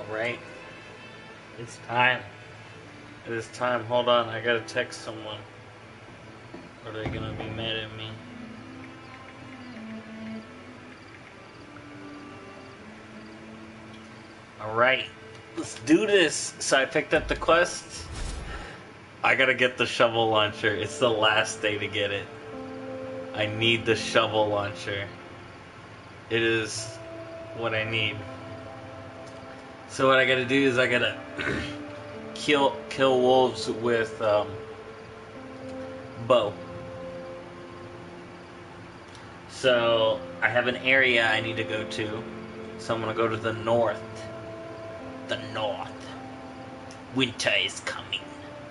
Alright. It's time. It is time. Hold on, I gotta text someone. Or they're gonna be mad at me. Alright. Let's do this. So I picked up the quest. I gotta get the shovel launcher. It's the last day to get it. I need the shovel launcher. It is what I need. So what I gotta do is I gotta kill wolves with bow. So I have an area I need to go to. So I'm gonna go to the north. The north. Winter is coming.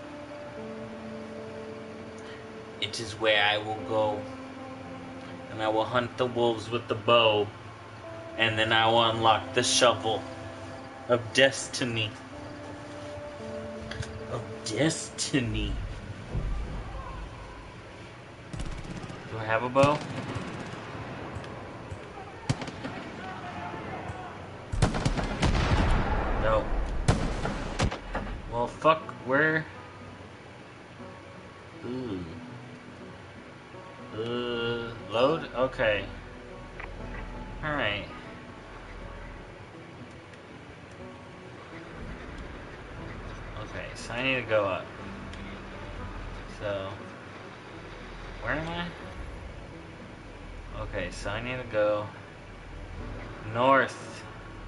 It is where I will go. And I will hunt the wolves with the bow. And then I will unlock the shovel of destiny. Of destiny. Do I have a bow? No. Well, fuck, where? Ooh. Load? Okay. Alright. Okay, so I need to go up. So, where am I? Okay, so I need to go north.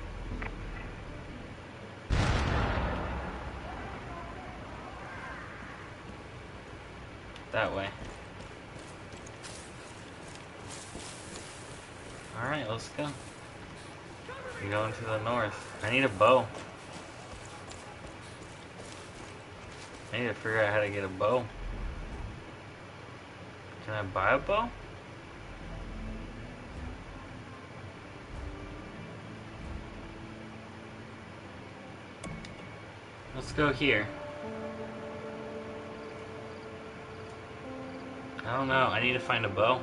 That way. Alright, let's go. We're going to the north. I need a bow. I need to figure out how to get a bow. Can I buy a bow? Let's go here. I don't know. I need to find a bow.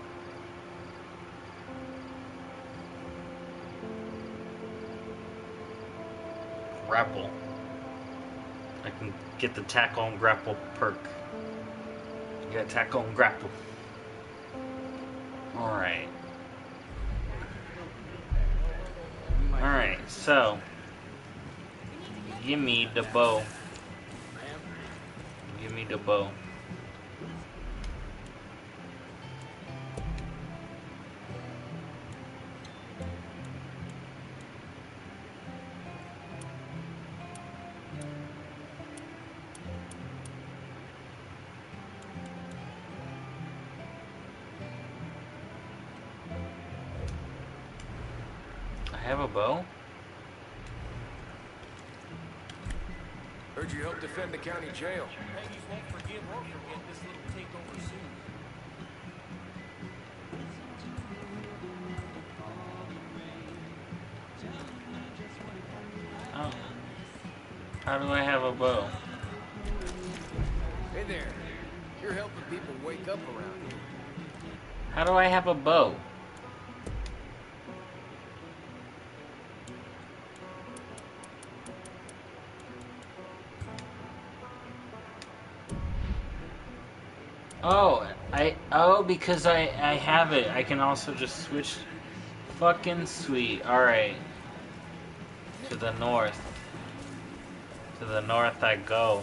Grapple. I can get the tackle and grapple perk. You got tackle and grapple. Alright. Alright, so. Give me the bow. Give me the bow. I have a bow? Heard you helped defend the county jail. Peggy's won't forgive or forget this little takeover soon. Oh. How do I have a bow? Hey there. You're helping people wake up around here. How do I have a bow? Oh, because I have it. I can also just switch. Fucking sweet. Alright. To the north. To the north I go.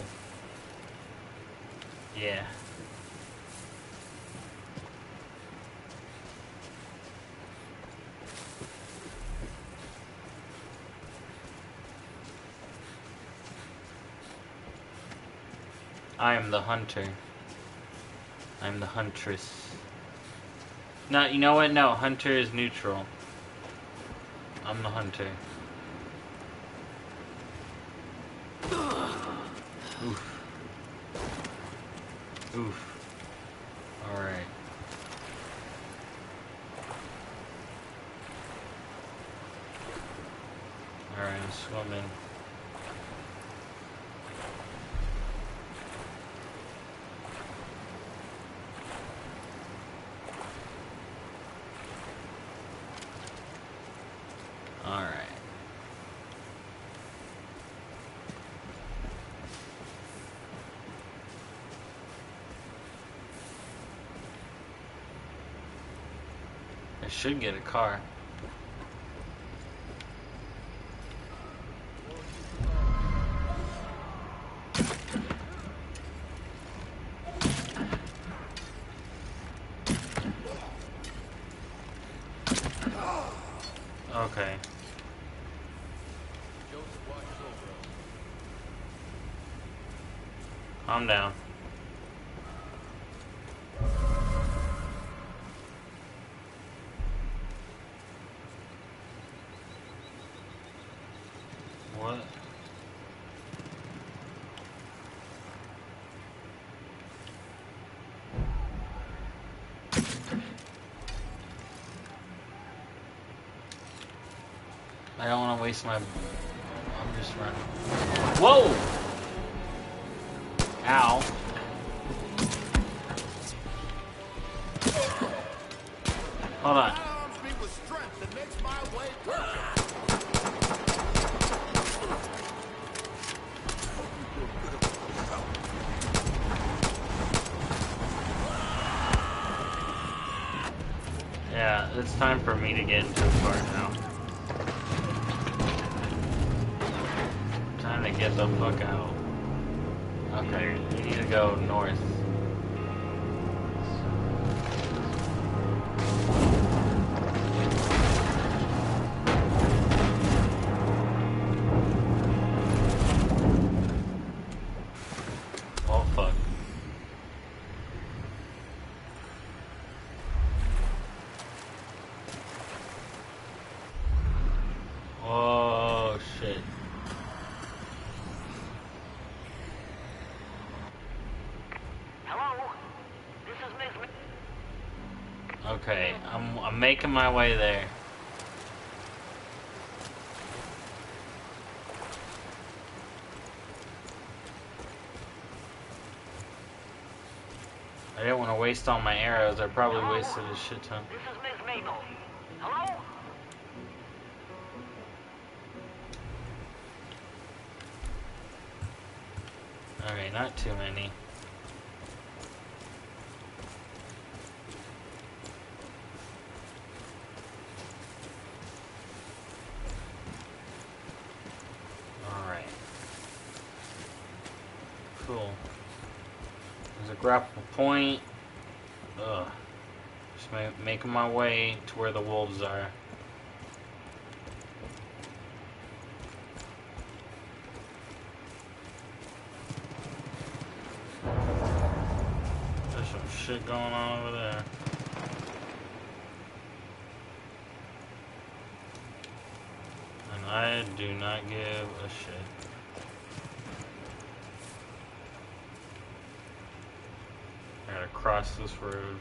Yeah. I am the hunter. I'm the huntress. No, you know what? No, hunter is neutral. I'm the hunter. Oof. Oof. Alright. Alright, I'm swimming. should get a car. Okay. Joseph, watch your bro. Calm down. What? I don't want to waste my... I'm just running. Whoa! Ow. Hold on. Arms me with strength that makes my way perfect. Yeah, it's time for me to get into the car now. Time to get the fuck out. Okay, we need to go north. Oh fuck. Oh shit. Hello? This is Miss... Okay, I'm making my way there. I didn't want to waste all my arrows. I probably wasted a shit ton. This is Miss Maple. Hello? Alright, not too many. Alright. Cool. There's a grapple point. Ugh. Just making my way to where the wolves are. There's some shit going on over there. And I do not give a shit. I gotta cross this road.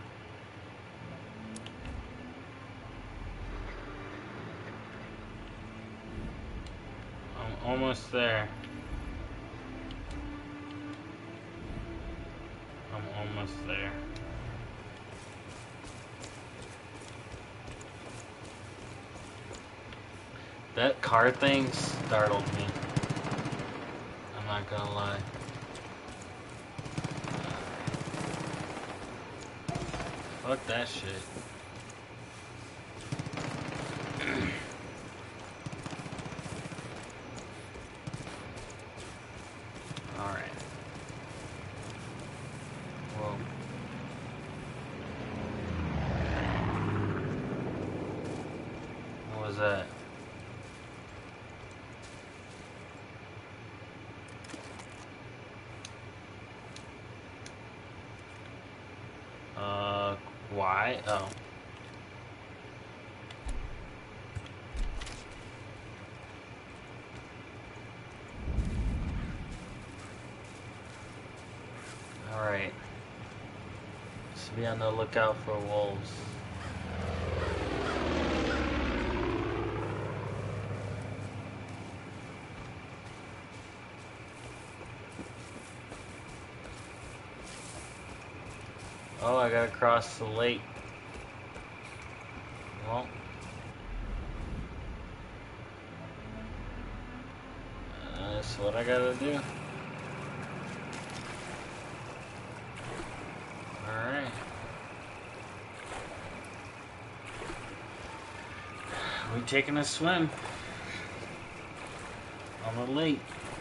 I'm almost there. I'm almost there. That car thing startled me. I'm not gonna lie. Fuck that shit. Alright. Whoa. What was that? Why? Oh. Alright. Let's be on the lookout for wolves. Oh, I gotta cross the lake. Well. That's what I gotta do. Alright. We taking a swim on the lake.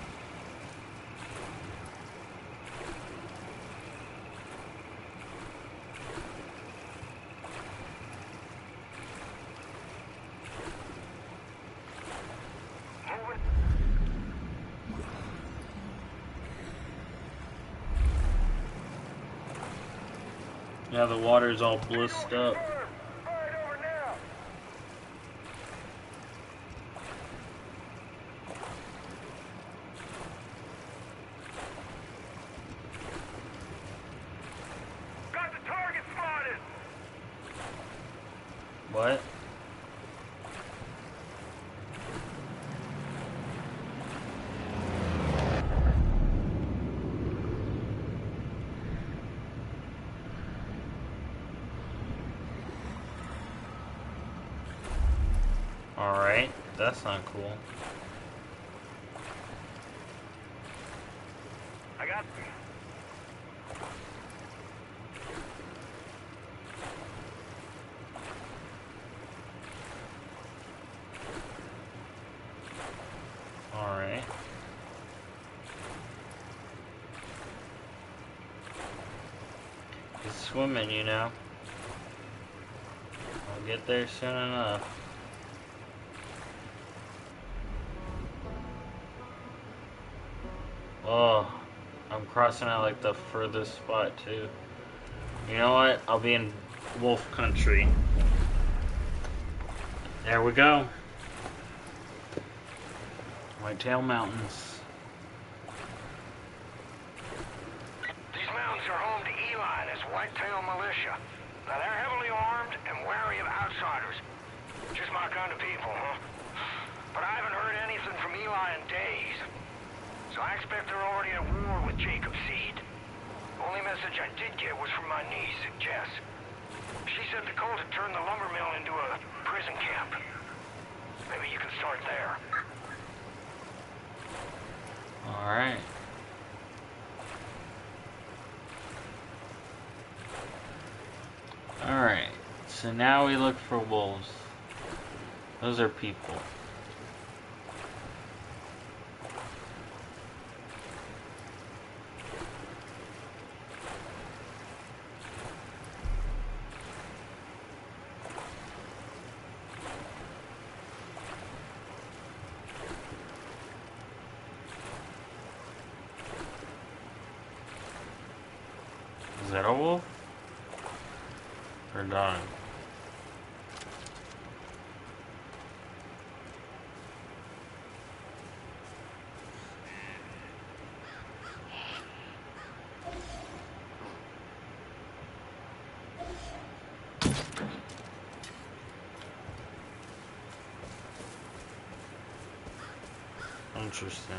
Yeah, the water's all blissed up. Got the target spotted. What? Alright, that's not cool. I got. Alright. He's swimming, you know. I'll get there soon enough. Oh, I'm crossing out like the furthest spot too. You know what? I'll be in Wolf Country. There we go. Whitetail Mountains. These mountains are home to Eli and his Whitetail militia. Now they're heavily armed and wary of outsiders. Just my kind of people, huh? But I haven't heard anything from Eli in days. So I expect they're already at war with Jacob Seed. The only message I did get was from my niece, Jess. She said the cult had turned the lumber mill into a prison camp. Maybe you can start there. Alright. Alright. So now we look for wolves. Those are people. Is that a wolf? Or dog? Interesting.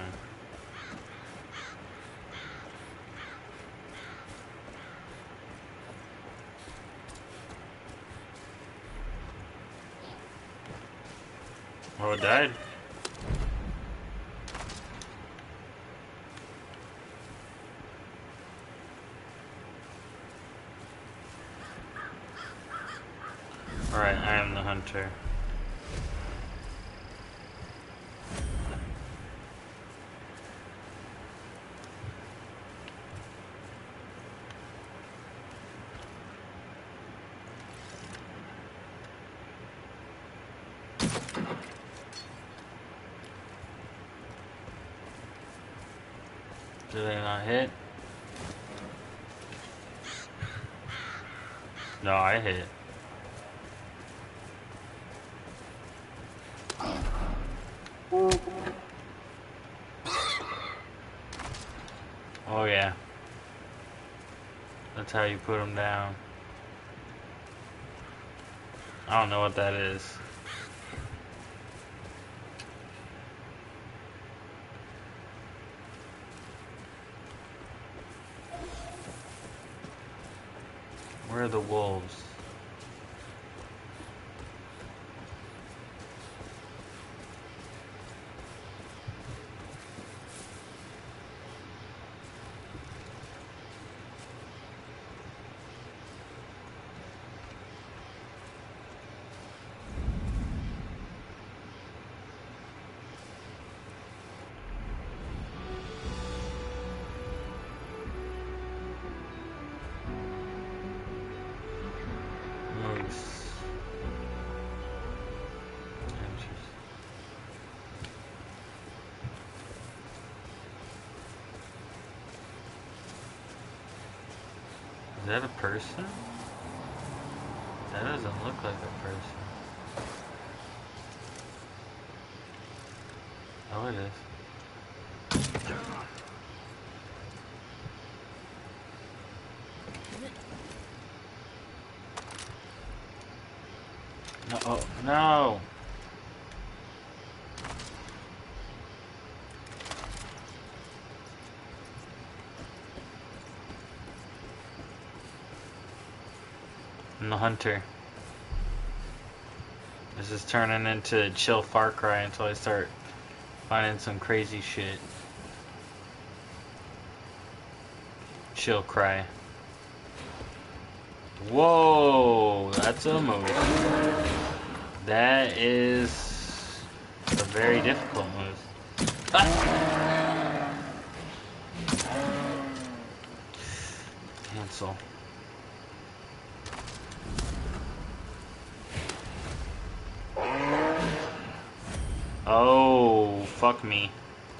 Oh, it died. Alright, I am the hunter. Did I not hit? No, I hit. Oh yeah. That's how you put them down. I don't know what that is. Where are the wolves? Is that a person? That doesn't look like a person. Oh, it is. No, oh, no! I'm the hunter. This is turning into chill Far Cry until I start finding some crazy shit. Chill Cry. Whoa, that's a move. That is a very difficult move. Ah! Cancel. Oh, fuck me.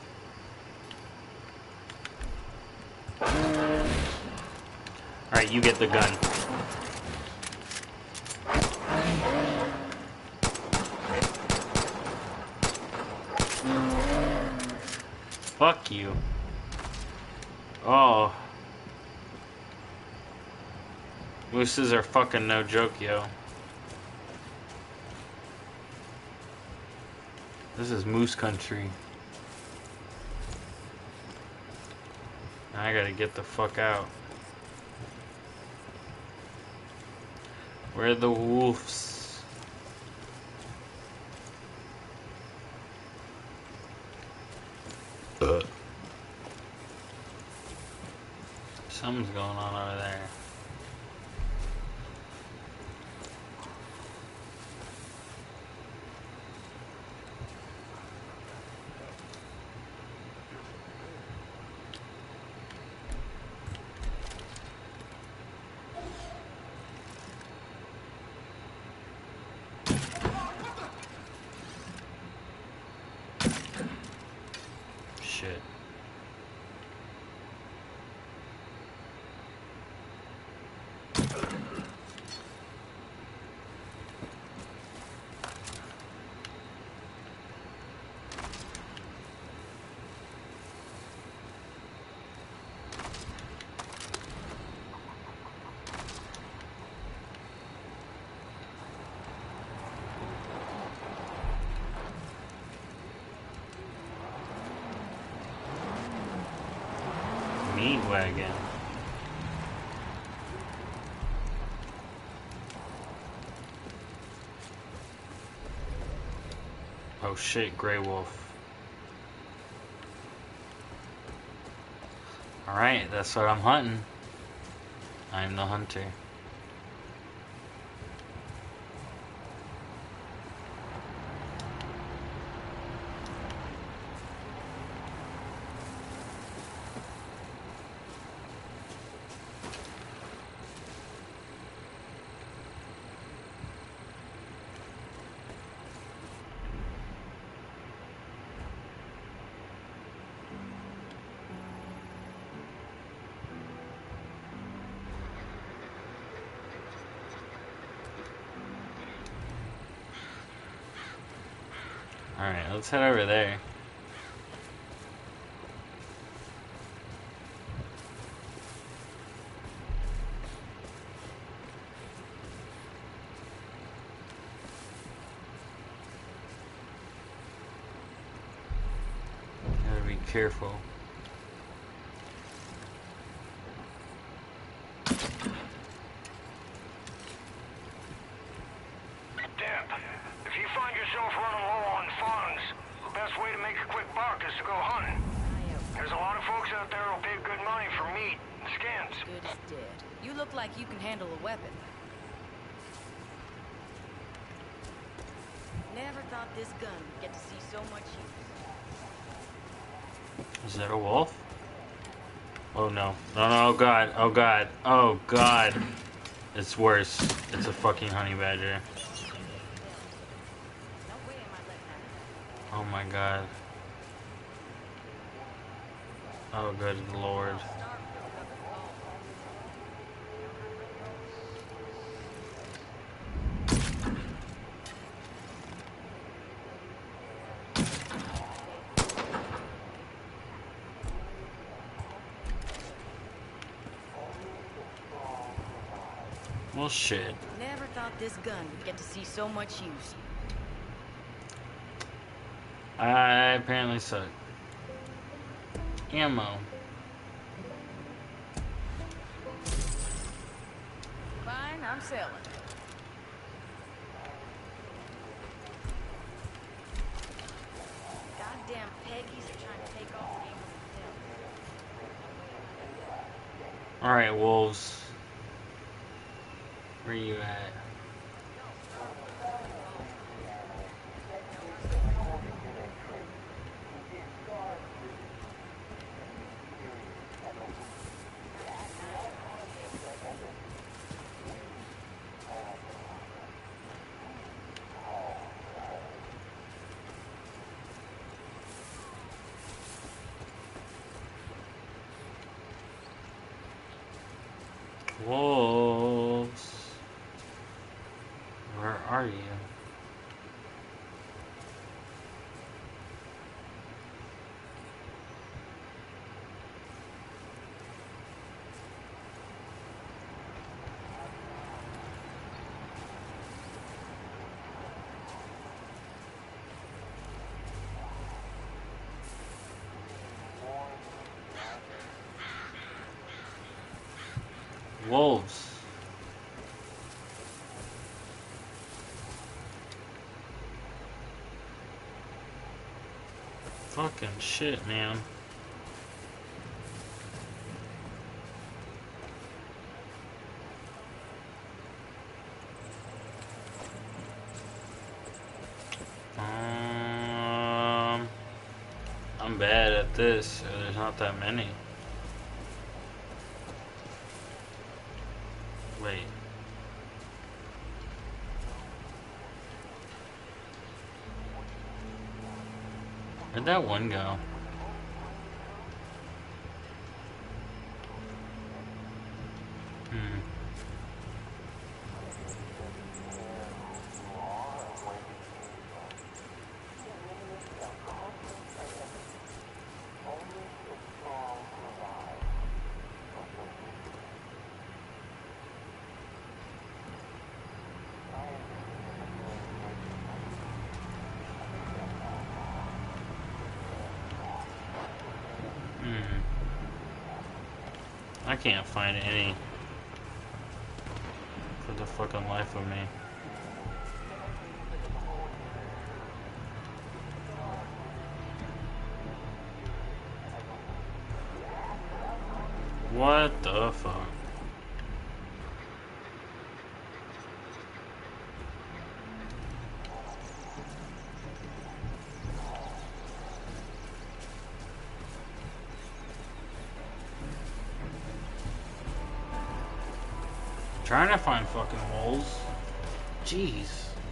Alright, you get the gun. Fuck you. Oh. Mooses are fucking no joke, yo. This is moose country. I gotta get the fuck out. Where are the wolves? Something's going on over there. Shit. Meat wagon. Oh shit, Grey Wolf. Alright, that's what I'm hunting. I'm the hunter. Alright, let's head over there. Gotta be careful. If you find yourself running low on funds, the best way to make a quick buck is to go hunting. There's a lot of folks out there who'll pay good money for meat and skins. Good as dead. You look like you can handle a weapon. Never thought this gun would get to see so much use. Is that a wolf? Oh no. No, no, oh god. Oh god. Oh god. It's worse. It's a fucking honey badger. No way am I letting that happen. Oh my god. Oh good lord. Well, shit. Never thought this gun would get to see so much use. I apparently suck. Ammo. Fine, I'm selling. Goddamn Peggies are trying to take off the hotel. Alright, wolves. Where you at? Wolves. Where are you? Wolves. Fucking shit, man. I'm bad at this. There's not that many. Wait. Where'd that one go? I can't find any for the fucking life of me. What the fuck? Trying to find fucking wolves. Jeez.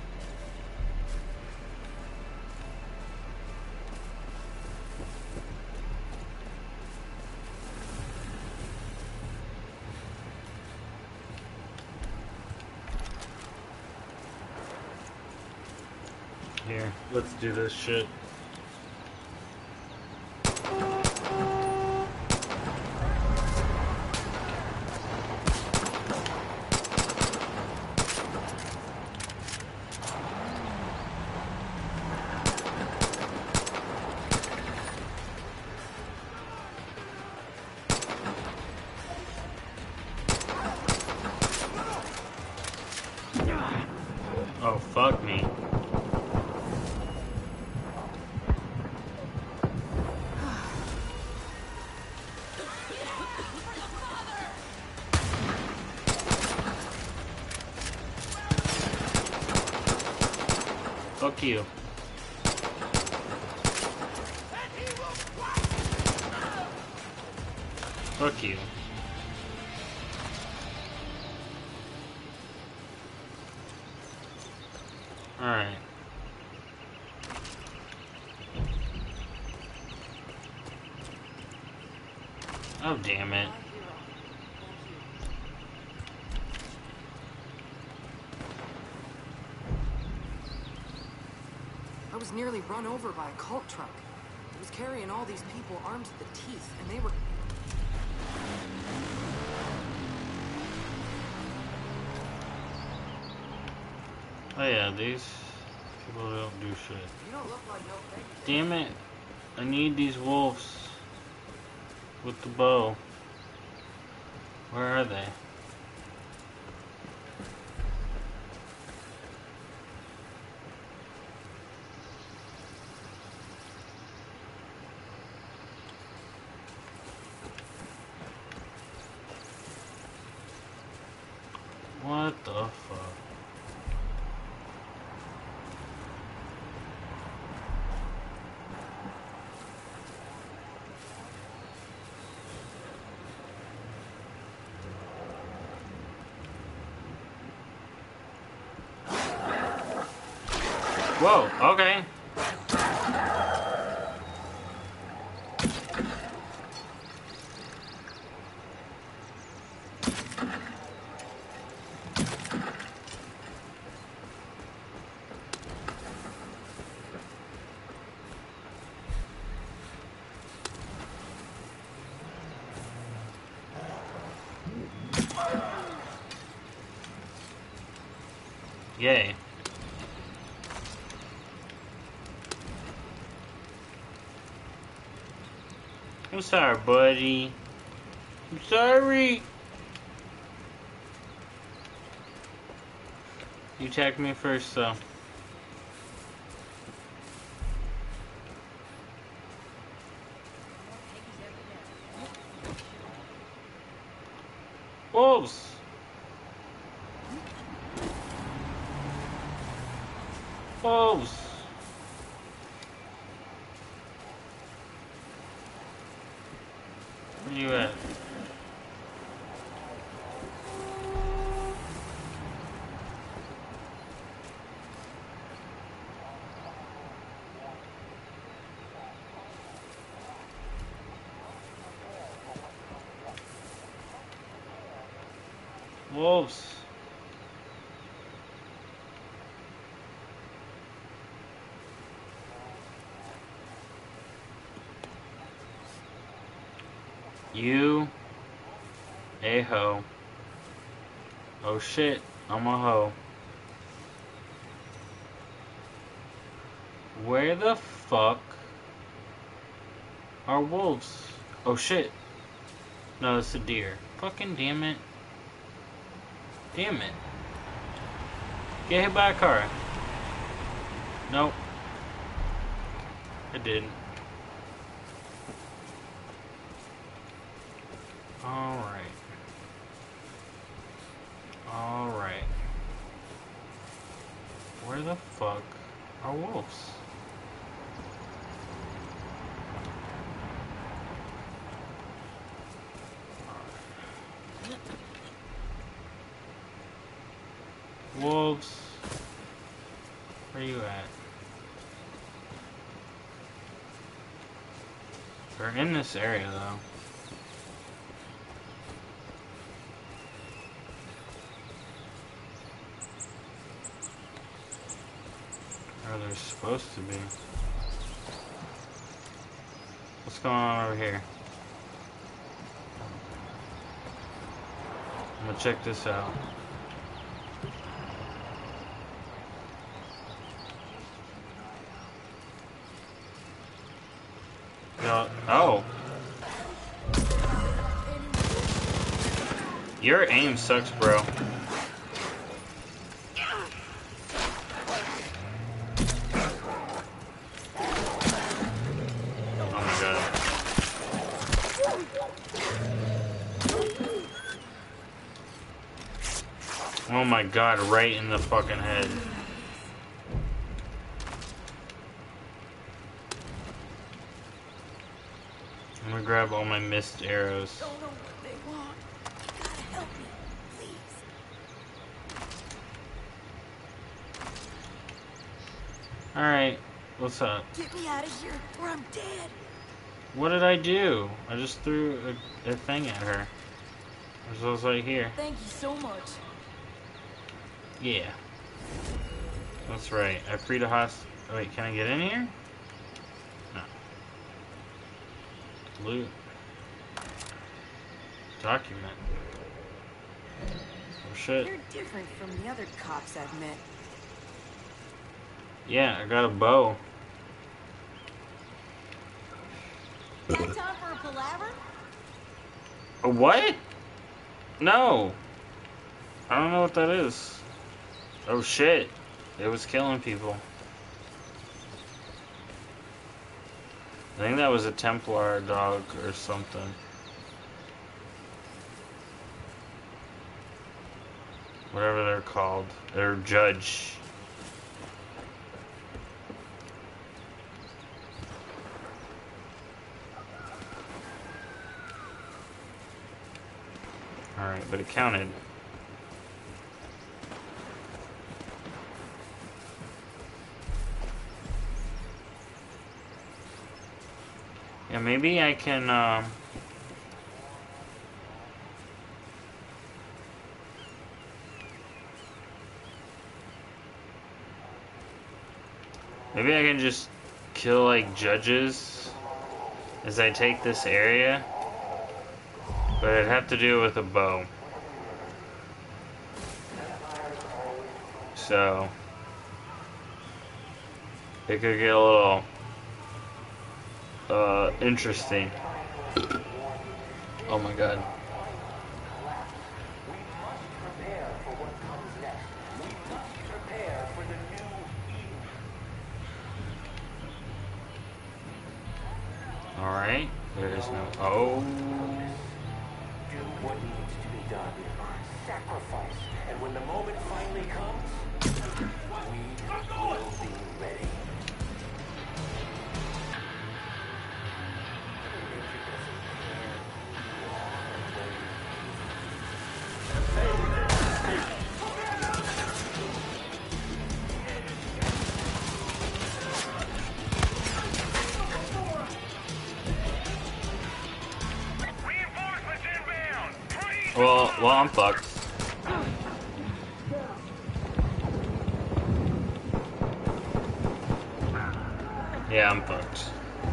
Here, let's do this shit. Oh, fuck me. Fuck you. Fuck you. Alright. Oh, damn it. I was nearly run over by a cult truck. It was carrying all these people armed to the teeth, and they were... Oh yeah, these people don't do shit. You don't look like no Peggy. Damn it. I need these wolves with the bow. Where are they? What the fuck? Whoa, okay. Yay. I'm sorry, buddy. I'm sorry. You attacked me first, though. Wolves! Wolves! Where you at? Wolves! You a hoe. Oh shit, I'm a hoe. Where the fuck are wolves? Oh shit. No, it's a deer. Fucking damn it. Damn it. Get hit by a car. Nope. I didn't. Alright. Alright. Where the fuck are wolves? Wolves. Where you at? They're in this area though. Or they're supposed to be. What's going on over here? I'm gonna check this out. Oh. Your aim sucks, bro. Oh my god. Oh my god, right in the fucking head. I'm gonna grab all my missed arrows. Don't know what they want. You gotta help me, please. Alright, what's up? Get me out of here, or I'm dead. What did I do? I just threw a thing at her. It was right here. Thank you so much. Yeah. That's right. I freed a hostage. Oh, wait, can I get in here? No. Loot. Document. Oh shit. You're different from the other cops I've met. Yeah, I got a bow. Got time for a palaver? A what? No. I don't know what that is. Oh shit. It was killing people. I think that was a Templar dog or something. Whatever they're called. They're judge. Alright, but it counted. Yeah, maybe I can, maybe I can just kill, like, judges as I take this area. But I'd have to do it with a bow. So it could get a little interesting. Oh my god. Alright, there is no. Oh. Do what needs to be done. Sacrifice. And when the moment finally comes, we will be ready. Reinforcements inbound! Well, I'm fucked. Yeah, I'm fucked.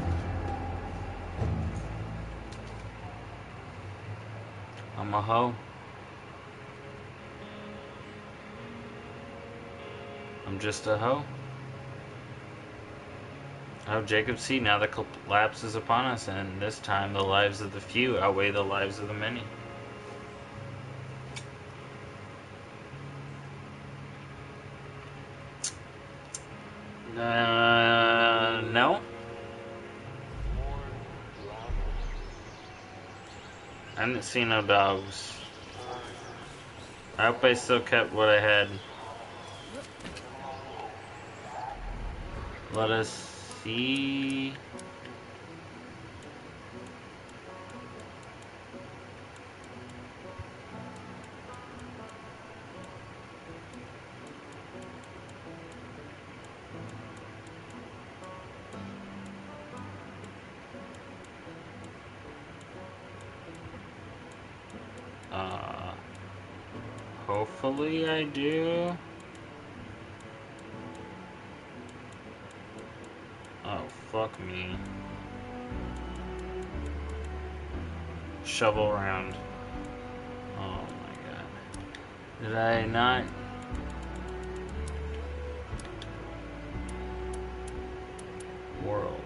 I'm a hoe. I'm just a hoe. Oh, Jacob, see, now the collapse is upon us, and this time the lives of the few outweigh the lives of the many. No? I didn't see no dogs. I hope I still kept what I had. Let us see. Hopefully I do. Oh, fuck me. Shovel round. Oh my god. Did I not? Worlds.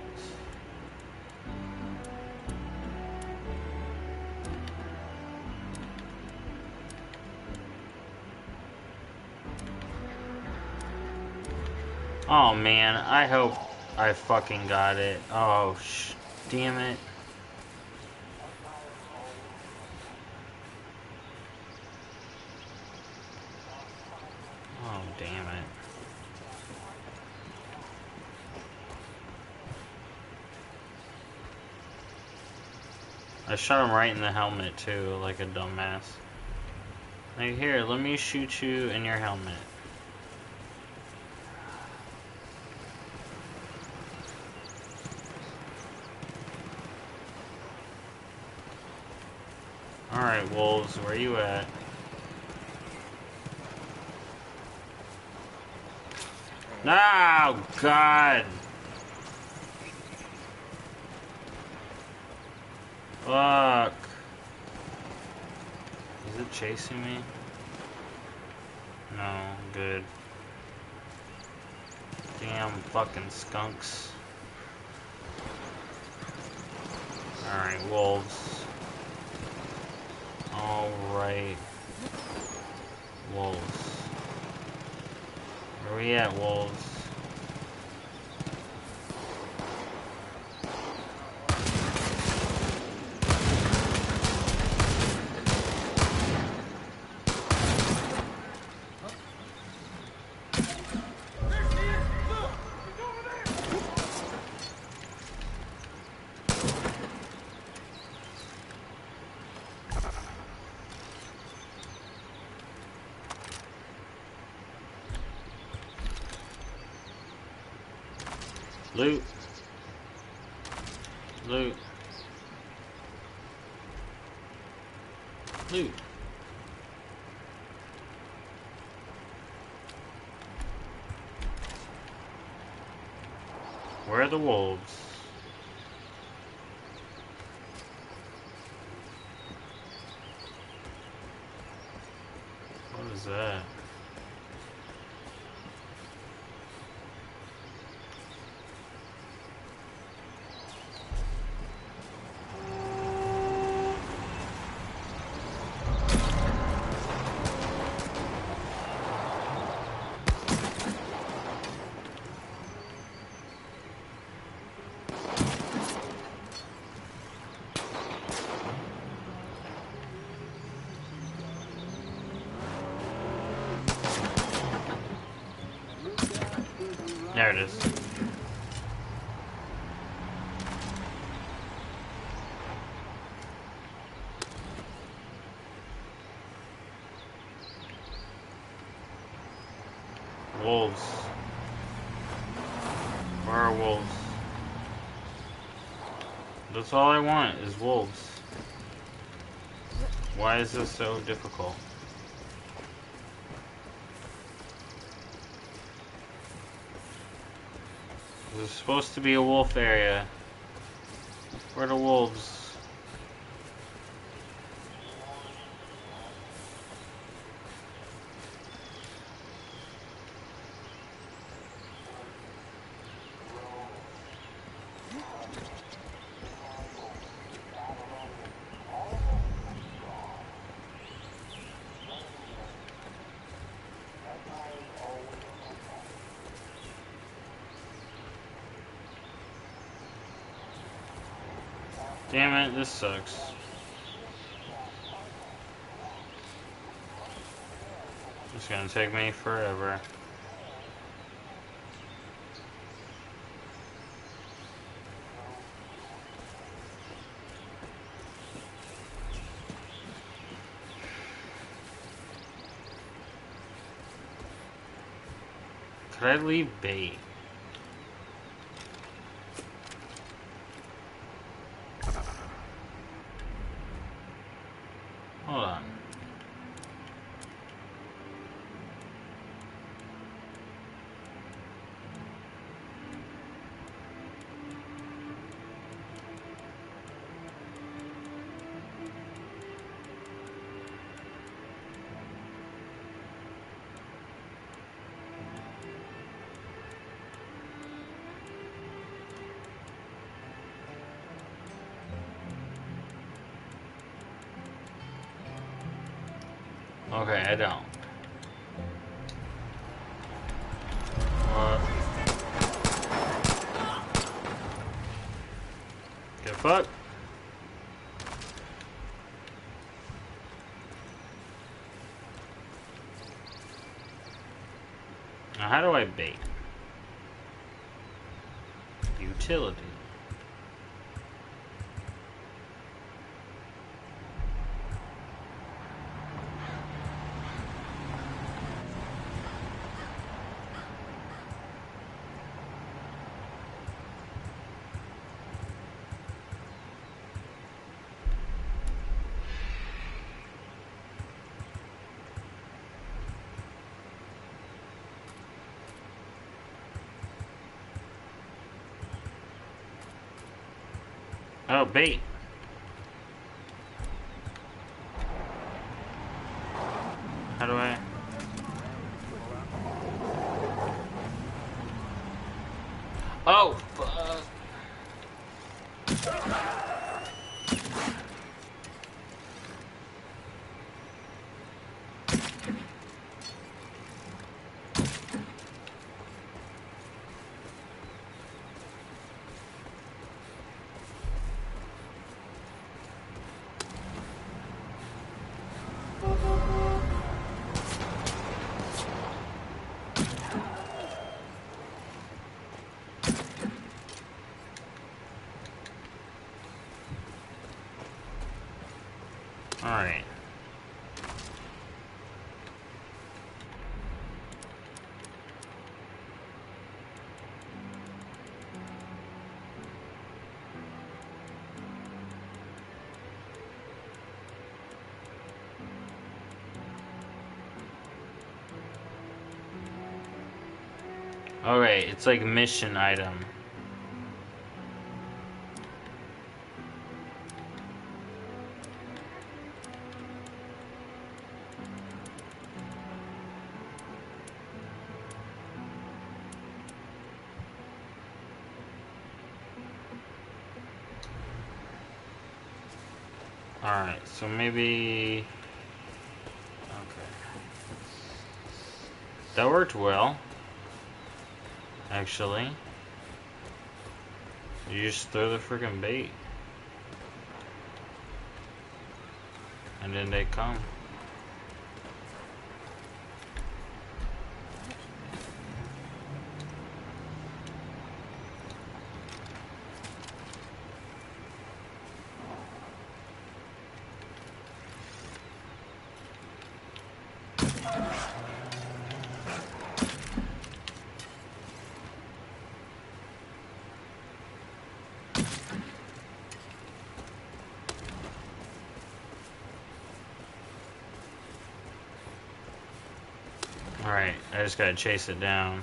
Oh man, I hope I fucking got it. Oh, damn it. Oh, damn it. I shot him right in the helmet too, like a dumbass. Like, here, let me shoot you in your helmet. Alright, wolves, where you at? Oh, God! Fuck. Is it chasing me? No, good. Damn fucking skunks. Alright, wolves. Alright. Wolves. Where we at, wolves? Loot. Loot. Loot. Where are the wolves? What is that? There it is. Wolves. Where are wolves? That's all I want is wolves. Why is this so difficult? There's supposed to be a wolf area. Where are the wolves? Damn it, this sucks. It's gonna take me forever. Could I leave bait? Hold on. Okay, I don't. What? Get fucked. Now, how do I bait? Utility. Oh, bait. How do I? Alright. Alright, it's like mission item. Alright, so maybe... Okay. That worked well. Actually. You just throw the freaking bait. And then they come. Alright, I just gotta chase it down.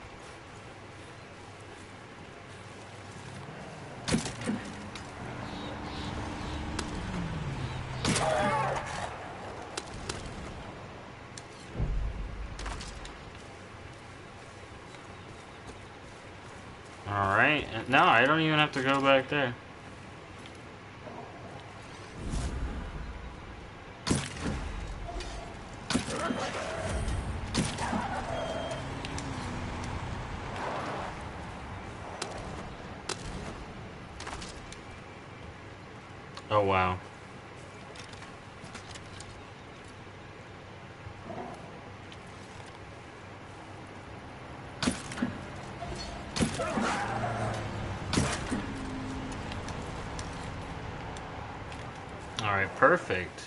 Alright, no, I don't even have to go back there. Oh, wow. All right, perfect.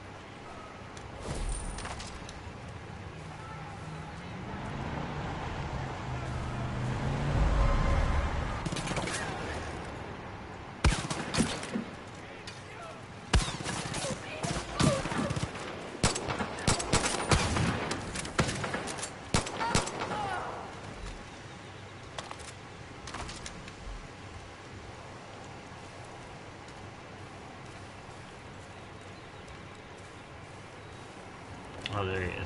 Oh, there he is.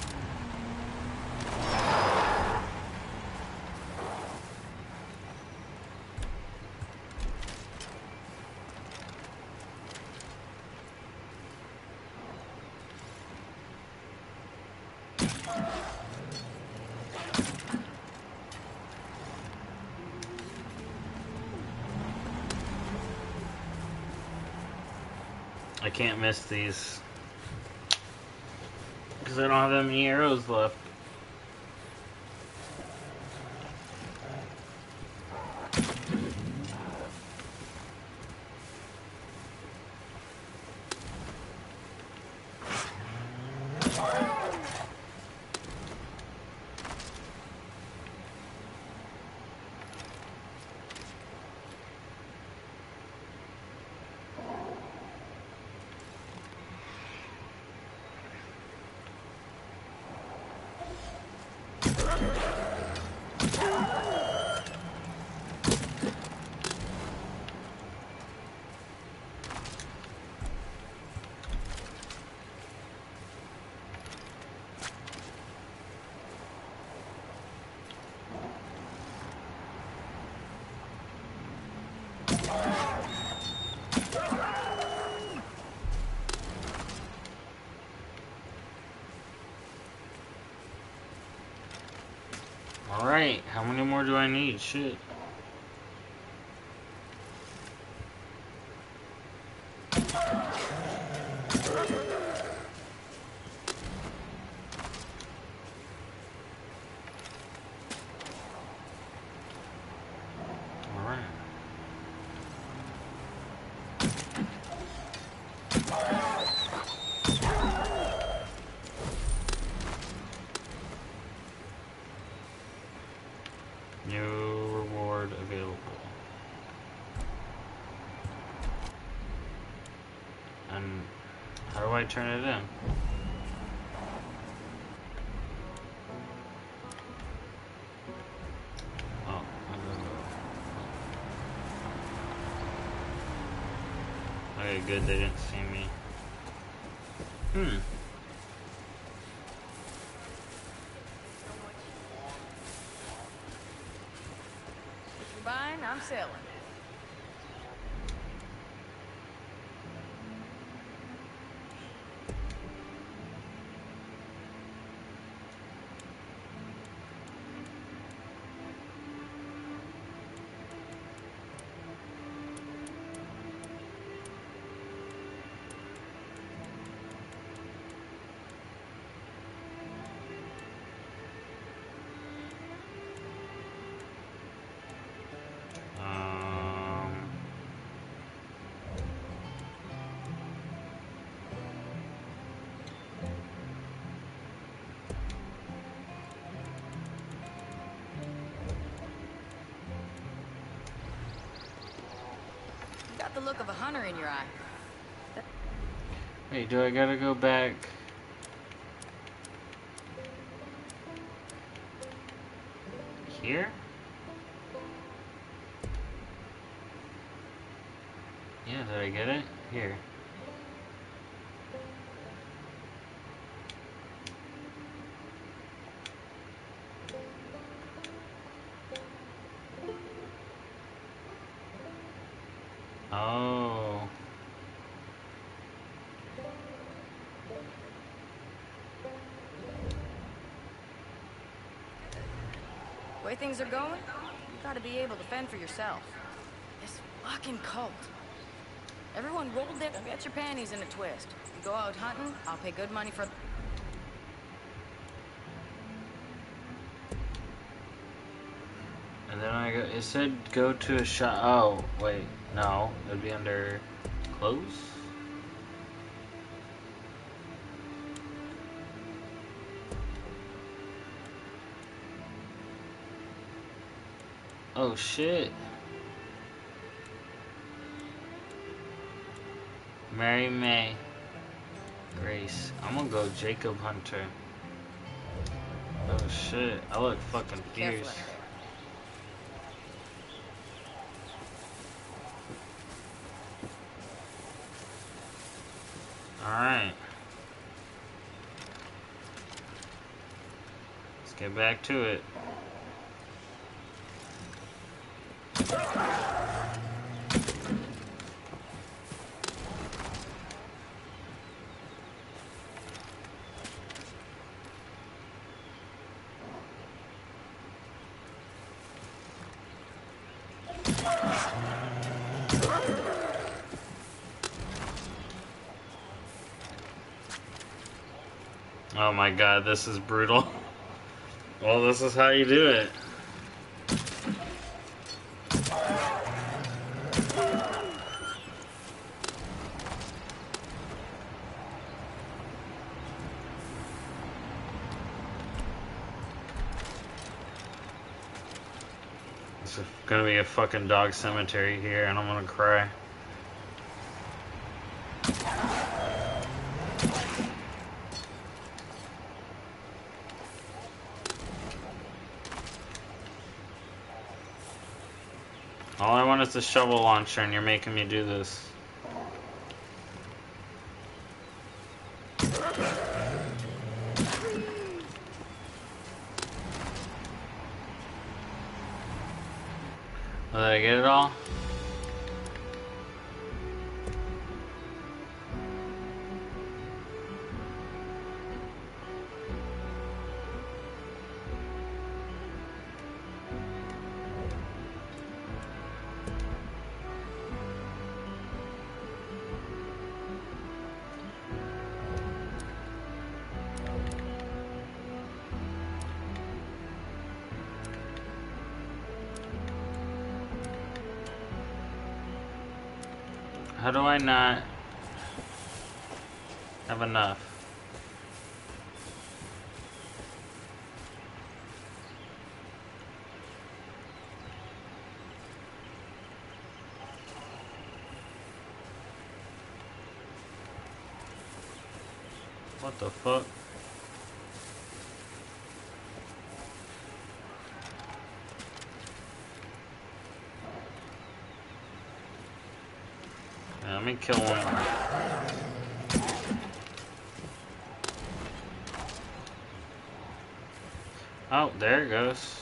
I can't miss these. Because I don't have that many arrows left. Alright, how many more do I need? Shit. Alright. And how do I turn it in? Oh, okay, good, they didn't see me. If you're buying, I'm selling. You got the look of a hunter in your eye. Wait, do I gotta go back? Here? Yeah, did I get it? Here. Oh. The way things are going, you gotta be able to fend for yourself. This fucking cult. Everyone rolled their... Get your panties in a twist. You go out hunting, I'll pay good money for... And then I go, it said go to a shop. Oh, wait, no. It would be under clothes? Oh, shit. Mary May. Grace. I'm gonna go Jacob Hunter. Oh, shit. I look fucking Careful fierce. out there. Alright. Let's get back to it. Oh my god, this is brutal. Well, this is how you do it. It's gonna be a fucking dog cemetery here, and I'm gonna cry. All I want is the shovel launcher, and you're making me do this. Did I get it all? How do I not have enough? What the fuck? Yeah, let me kill one. Oh, there it goes.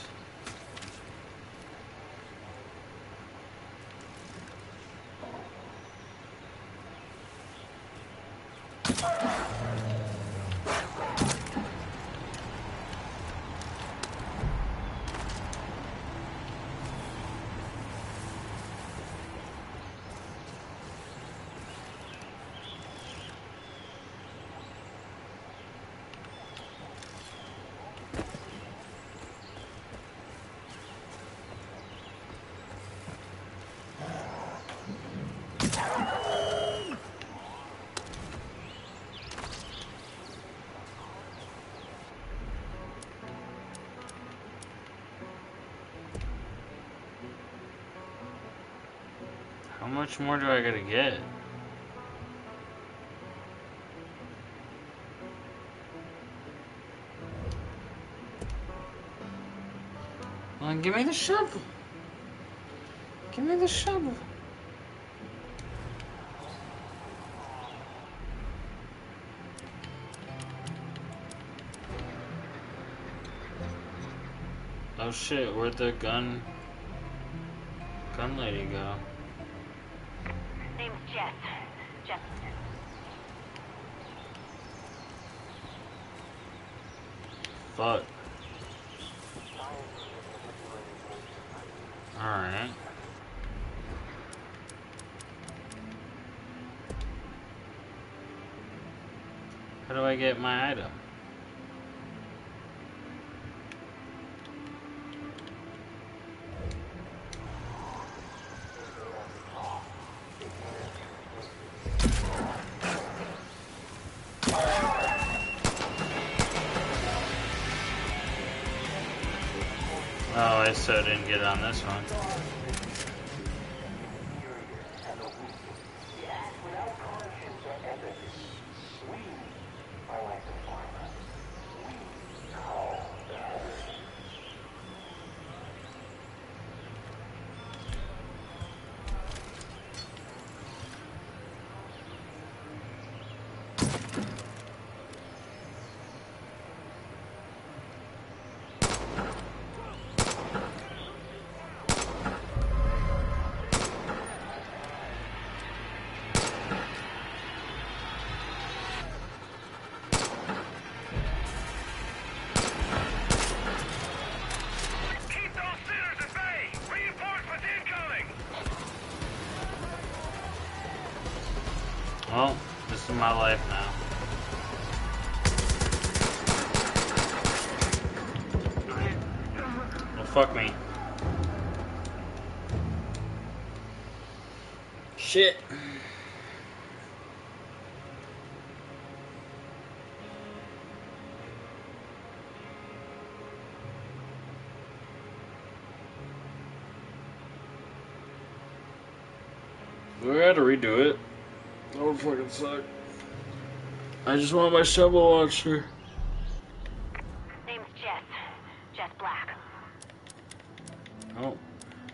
How much more do I gotta get? Come on, give me the shovel. Give me the shovel. Oh shit, where'd the gun lady go? Name's Jess. Jess. Fuck. Alright. How do I get my item? Oh, I so didn't get on this one. Well, this is my life now. Well, fuck me. Shit. We had to redo it. That would fucking suck. I just want my shovel launcher. Name's Jess. Jess Black. Oh.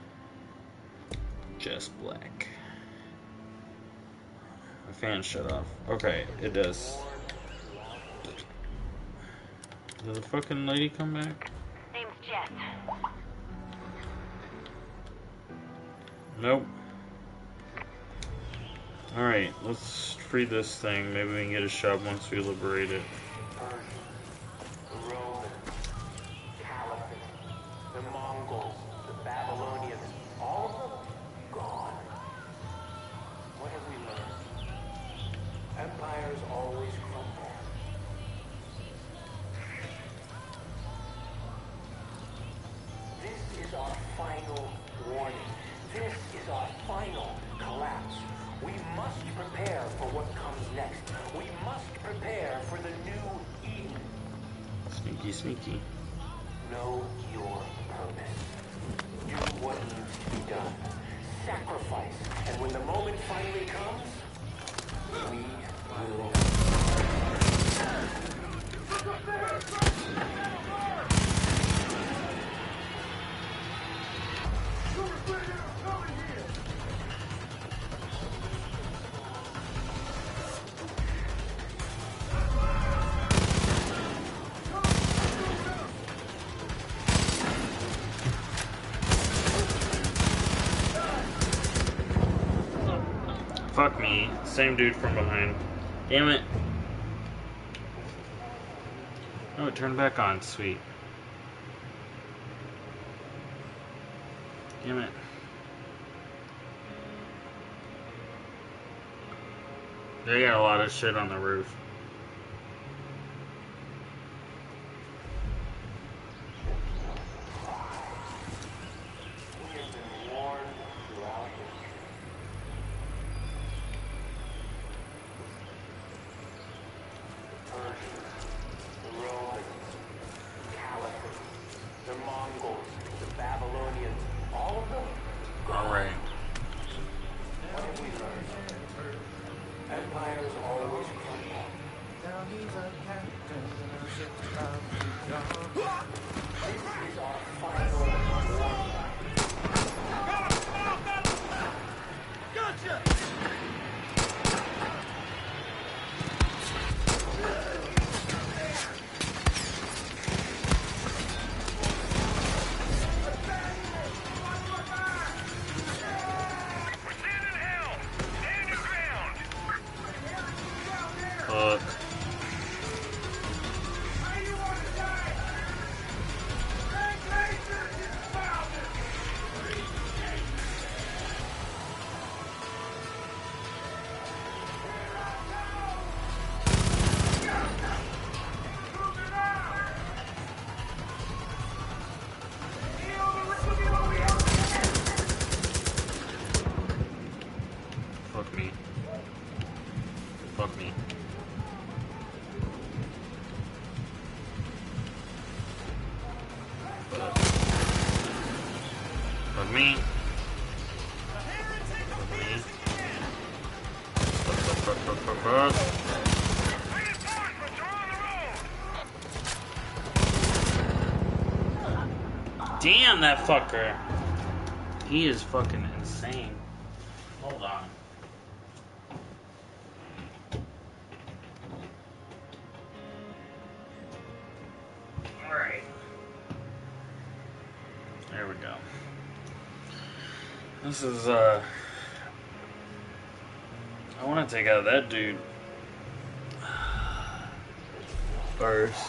Jess Black. My fan shut off. Okay, it does. Did the fucking lady come back? Name's Jess. Nope. Alright, let's free this thing. Maybe we can get a shop once we liberate it. The Romans, Caliphate, the Mongols, the Babylonians, all of them gone. What have we learned? Empires always crumble. This is our final warning. This is our final collapse. We must prepare for what comes next. We must prepare for the new Eden. Sneaky, sneaky. Know your purpose. Do what needs to be done. Sacrifice. And when the moment finally comes, we will. me. Same dude from behind. Damn it. Oh, it turned back on. Sweet. Damn it. They got a lot of shit on the roof. Fuck me. Fuck me. Fuck me. Fuck me. Fuck. Damn that fucker. He is fucking insane. Hold on. Alright. There we go. This is, I want to take out that dude first.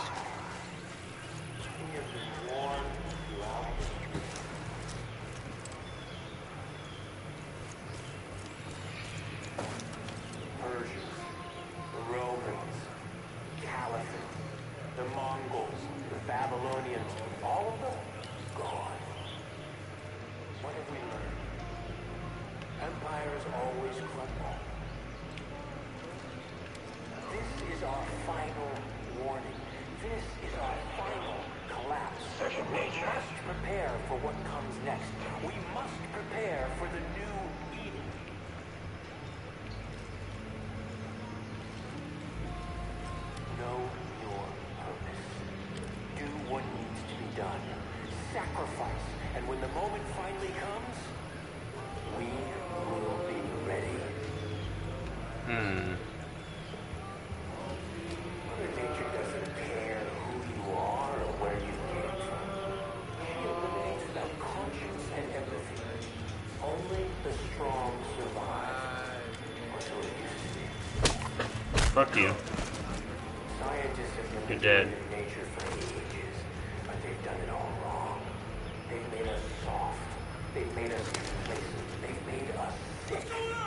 Fuck you. You're dead. Nature for ages, but they've done it all wrong. They've made us soft. They've made us complacent. They've made us sick.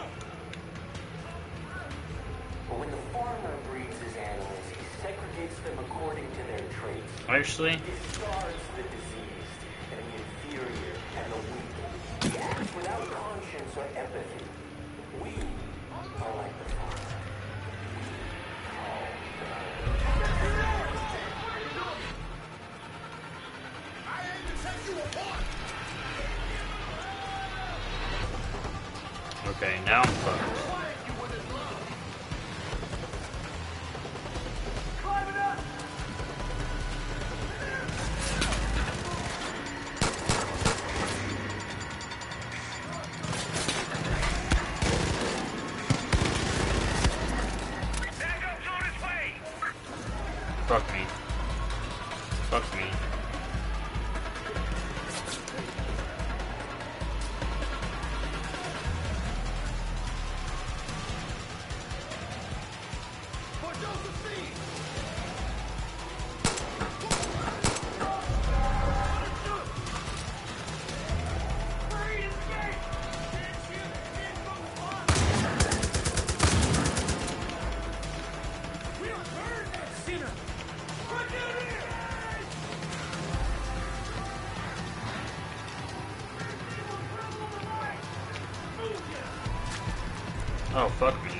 But when the farmer breeds his animals, he segregates them according to their traits. Actually, He starves the diseased and the inferior and the weak. He acts without conscience or empathy. We are like the farmer. okay, now I'm fucked. Fuck me. Fuck me. Oh, fuck me.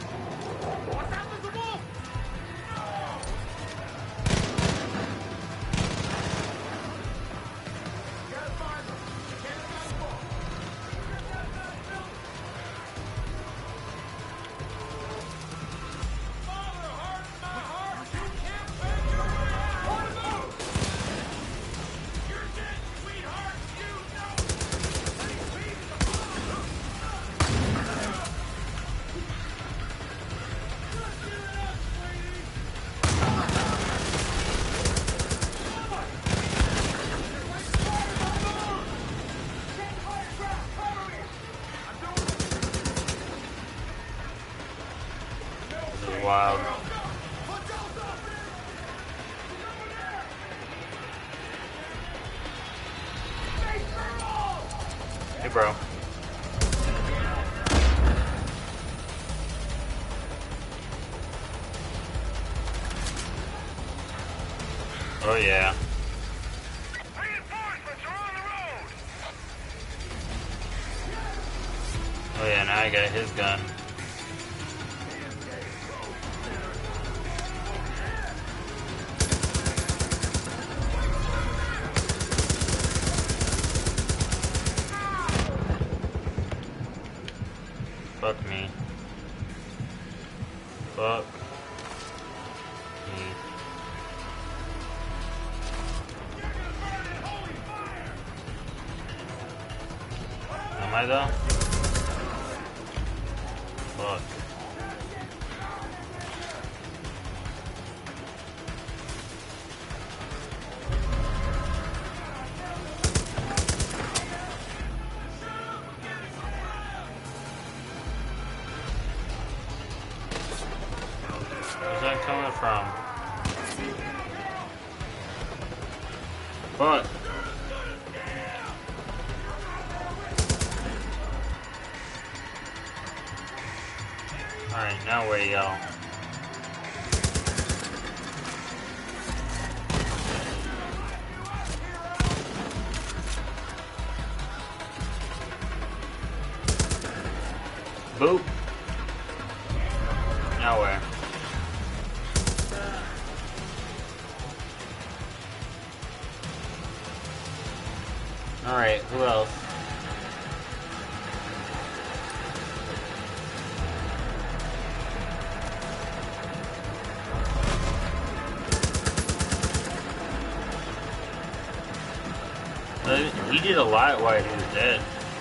Wild. Hey, bro. Oh, yeah. Reinforcements are on the road! Oh, yeah, now I got his gun. Fuck me. Fuck me. Am I though? Fuck. Where's that coming from? Fuck. Alright, now where y'all? Boop. Now where? Alright, who else? He did a lot while he was dead.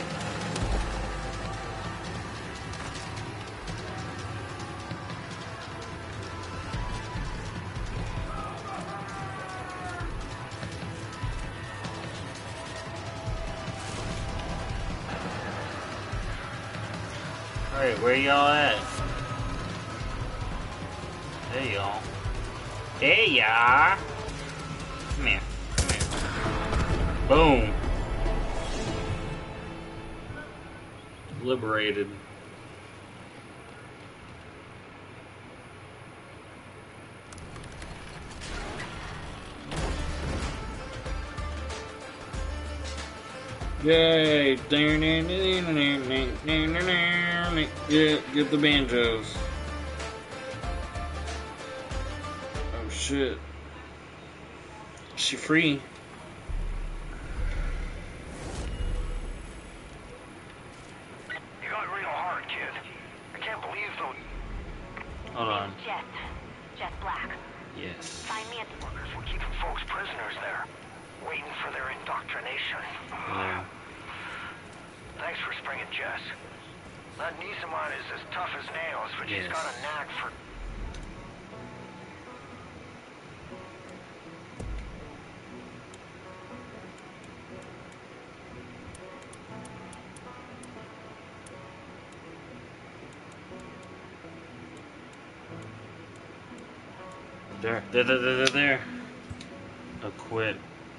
Alright, where y'all at? There y'all. There y'all. Come here. Come here. Boom. Liberated. Yay! Yeah, get the banjos. Oh shit. Is she free? You got real hard, kid. I can't believe those Hold on. Jess. Jess Black. Yes. Find me at the... workers were keeping folks prisoners there, waiting for their indoctrination. Yeah. Thanks for springing Jess. That niece of mine is as tough as nails, but she's Yes. got a knack for... There. Equip.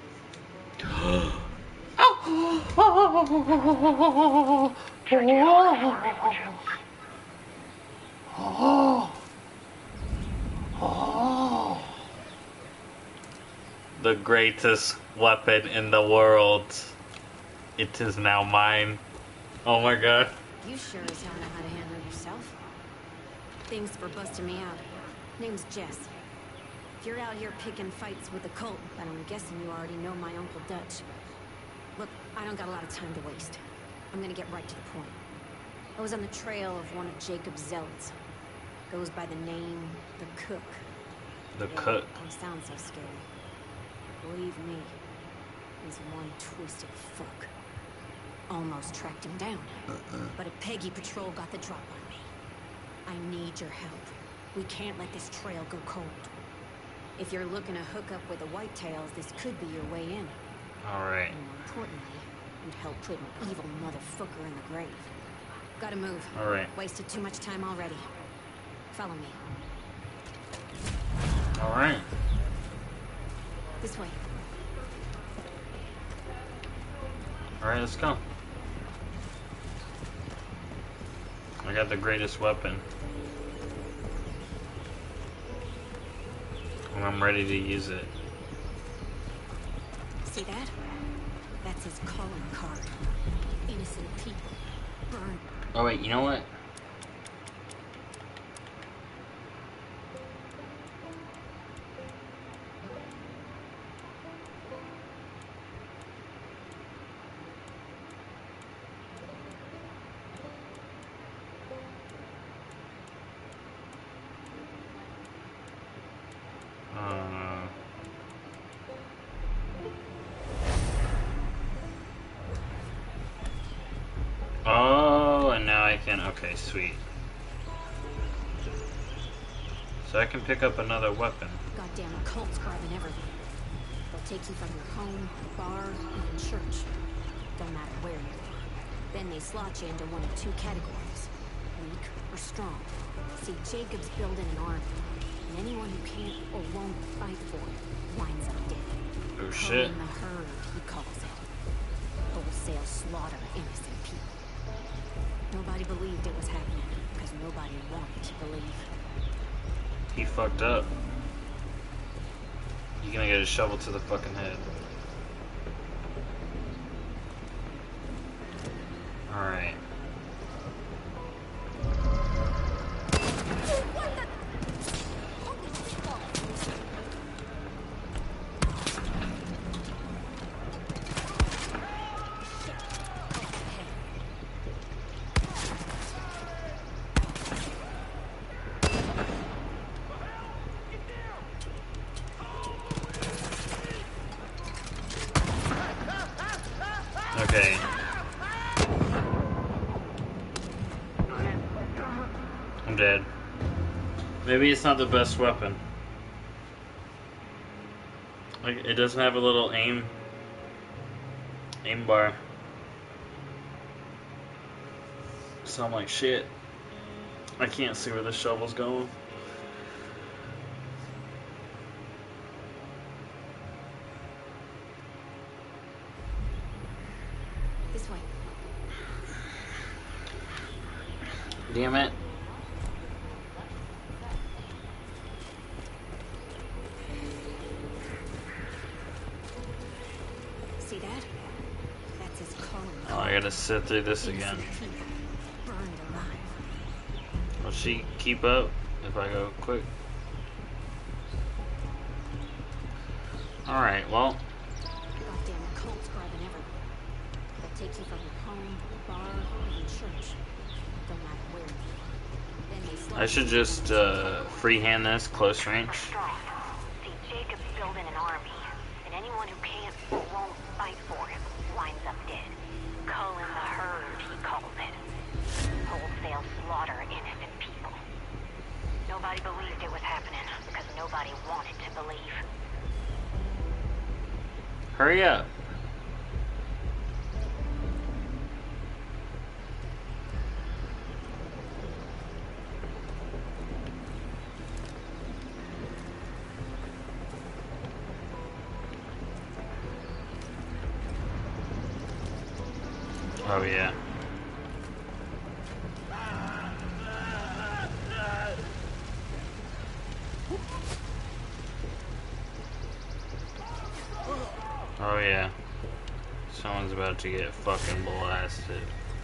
The greatest weapon in the world. It is now mine. Oh my god. You sure as hell know how to handle yourself. Thanks for busting me out. Name's Jess. If you're out here picking fights with the cult, then I'm guessing you already know my Uncle Dutch. Look, I don't got a lot of time to waste. I'm gonna get right to the point. I was on the trail of one of Jacob's zealots. Goes by the name The Cook. The Cook. Don't sound so scary. Believe me, he's one twisted fuck. Almost tracked him down. But a Peggy patrol got the drop on me. I need your help. We can't let this trail go cold. If you're looking to hook up with the Whitetails, this could be your way in. Alright. And more importantly, you'd help put an evil motherfucker in the grave. Gotta move. Alright. Wasted too much time already. Follow me. Alright. This way. Alright, let's go. I got the greatest weapon. And I'm ready to use it. See that? That's his calling card. Innocent people. Burn. Oh wait, you know what? Oh, and now I can. Okay, sweet. So I can pick up another weapon. Goddamn cults grabbing everything. They'll take you from your home, bar, even church. Don't matter where you are. Then they slot you into one of two categories. Weak or strong. See, Jacob's building an army. And anyone who can't or won't fight for it winds up dead. Oh shit. Culling the herd, he calls it. Wholesale slaughter innocent people. Nobody believed it was happening, because nobody wanted to believe. He fucked up. You're gonna get a shovel to the fucking head. Alright. Okay. I'm dead. Maybe it's not the best weapon. Like, it doesn't have a little aim bar. So I'm like, shit. I can't see where the shovel's going. This way. Damn it. See that? That's his calling. Oh, I gotta sit through this again. Innocent people burned alive. Will she keep up if I go quick? Alright, well. Goddamn cults grabbing everyone. They'll take you from your home, bar, even church. Don't matter where you are. Then they slaughter I should just freehand this close range. Strong. See, Jacob's building an army, and anyone who can't or won't fight for him winds up dead. Culling the herd, he calls it. Wholesale slaughter innocent people. Nobody believed it was happening, because nobody wanted to believe. Hurry up. Oh yeah. Oh yeah. Someone's about to get fucking blasted.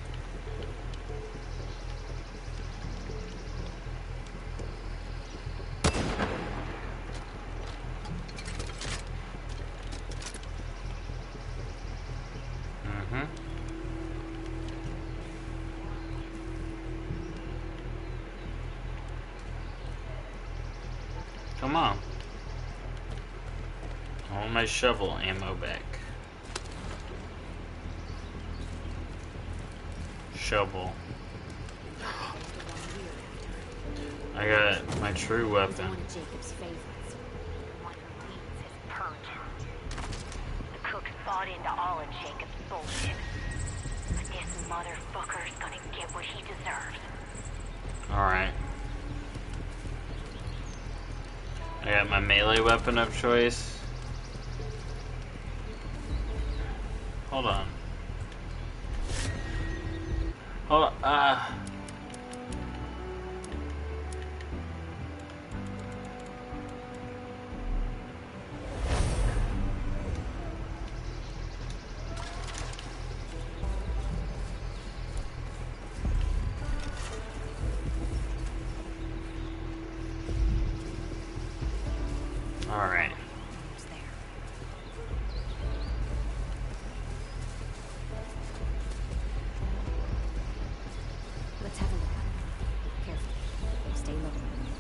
Come on. I want my shovel ammo back. Shovel. I got my true weapon. One of Jacob's favorites. One who leads his purge. The cooks bought into all of Jacob's bullshit. But this motherfucker's gonna get what he deserves. Alright. I got my melee weapon of choice. Hold on. Hold on. Alright. Let's have a look. Careful. Stay low.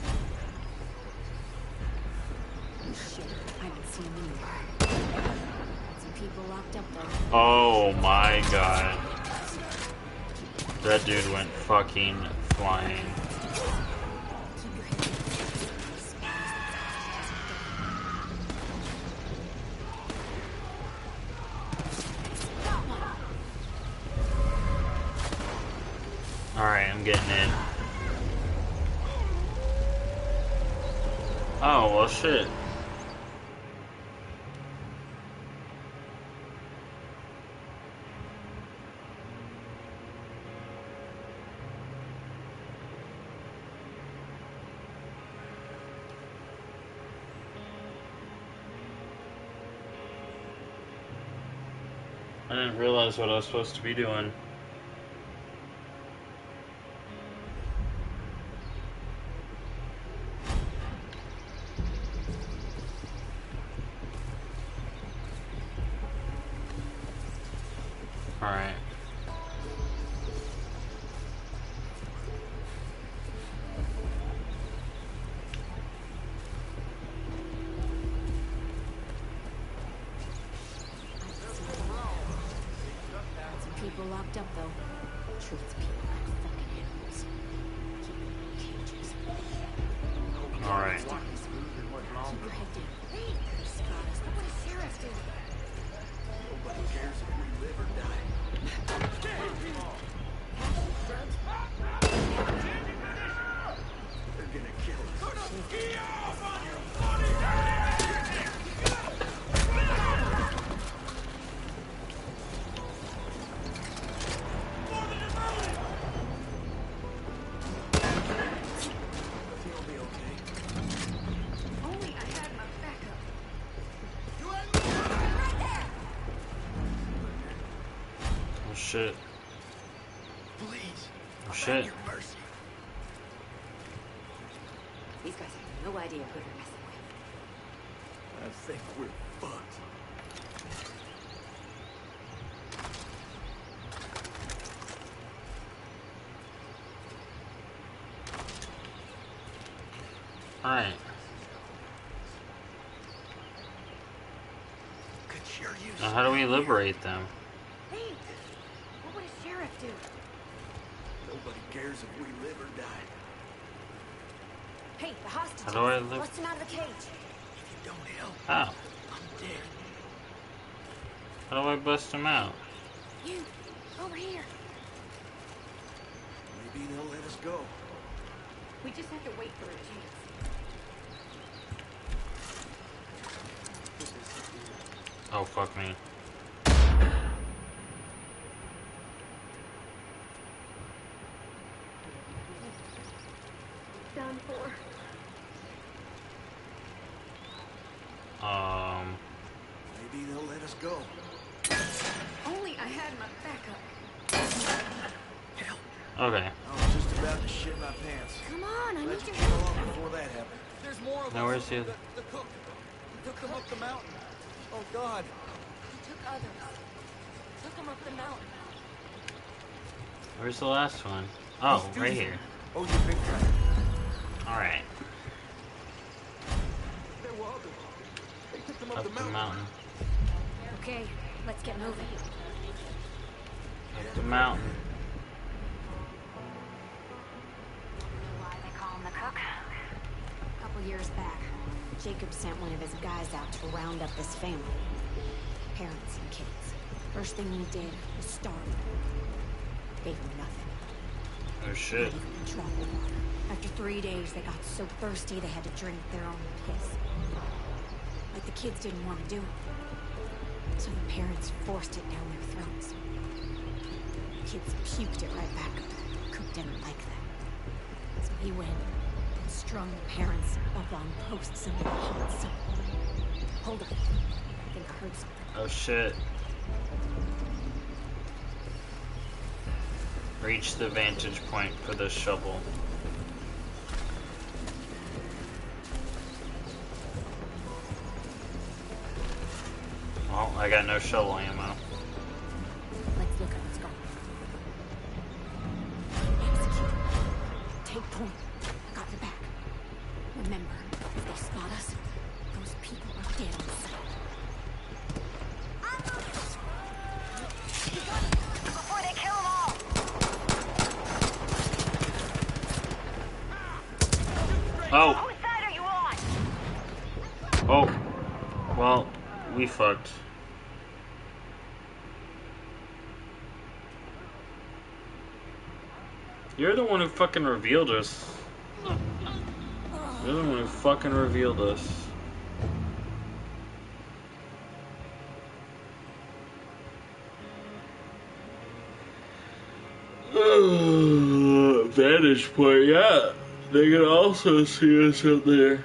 Oh shit, I haven't seen him anywhere. Some people locked up though. Oh my god. That dude went fucking flying. Alright, I'm getting in. Oh, well shit. I didn't realize what I was supposed to be doing. Alright. Some people locked up though. Treats people like fucking animals. Keep them in cages. Alright. Keep your head down. What a sheriff do? Nobody cares if we live or die. They're gonna kill Only I had my backup. Oh shit. Please. Oh shit. Your mercy. These guys have no idea who they're messing with. I think we're fucked. Alright. Could sure use Now how do we liberate them? Hey, what would a sheriff do? Nobody cares if we live or die. Hey, the hostages. How do I live? Bust him out of the cage. If you don't help, How? I'm dead. How do I bust them out? You, over here. Maybe they'll let us go. We just have to wait for a chance. Oh fuck me. for? Maybe they'll let us go. Only I had my backup. Okay. I was just about to shit my pants. Come on, I Glad need you your came help. along before that happened. There's more of Now us. where's the other? The cook. He took them up the mountain. Oh, God. He took others. Took them up the mountain. Where's the last one? Oh, right here. Oh, you big guy. Alright. There were others. They took them Up the mountain. Okay, let's get moving. Up the mountain. Why they call him the cook? A couple years back, Jacob sent one of his guys out to round up this family. Parents and kids. First thing he did was starve them. Gave them nothing. Oh shit. Not even a drop of water. After 3 days, they got so thirsty they had to drink their own piss. Like the kids didn't want to do it. So the parents forced it down their throats. Kids puked it right back up. Cook didn't like that. So he went and strung the parents up on posts in the hot sun. Hold on. I think I heard something. Oh shit. Reach the vantage point for the shovel. Well, I got no shovel ammo. Let's look at what's going on. Execute. Take point. I got your back. Remember, if they spot us, those people are dead on sight. Before they kill them all! Oh! Whose side are you on? Oh! Well, we fucked. You're the one who fucking revealed us. You're the one who fucking revealed us. Vantage point, yeah. They can also see us up there.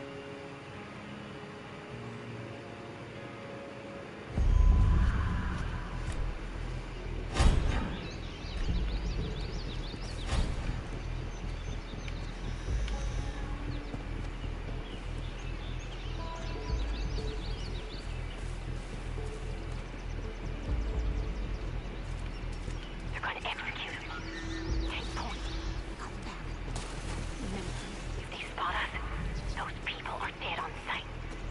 They're going to execute him. Take point. Got your back. Remember, If they spot us, those people are dead on sight.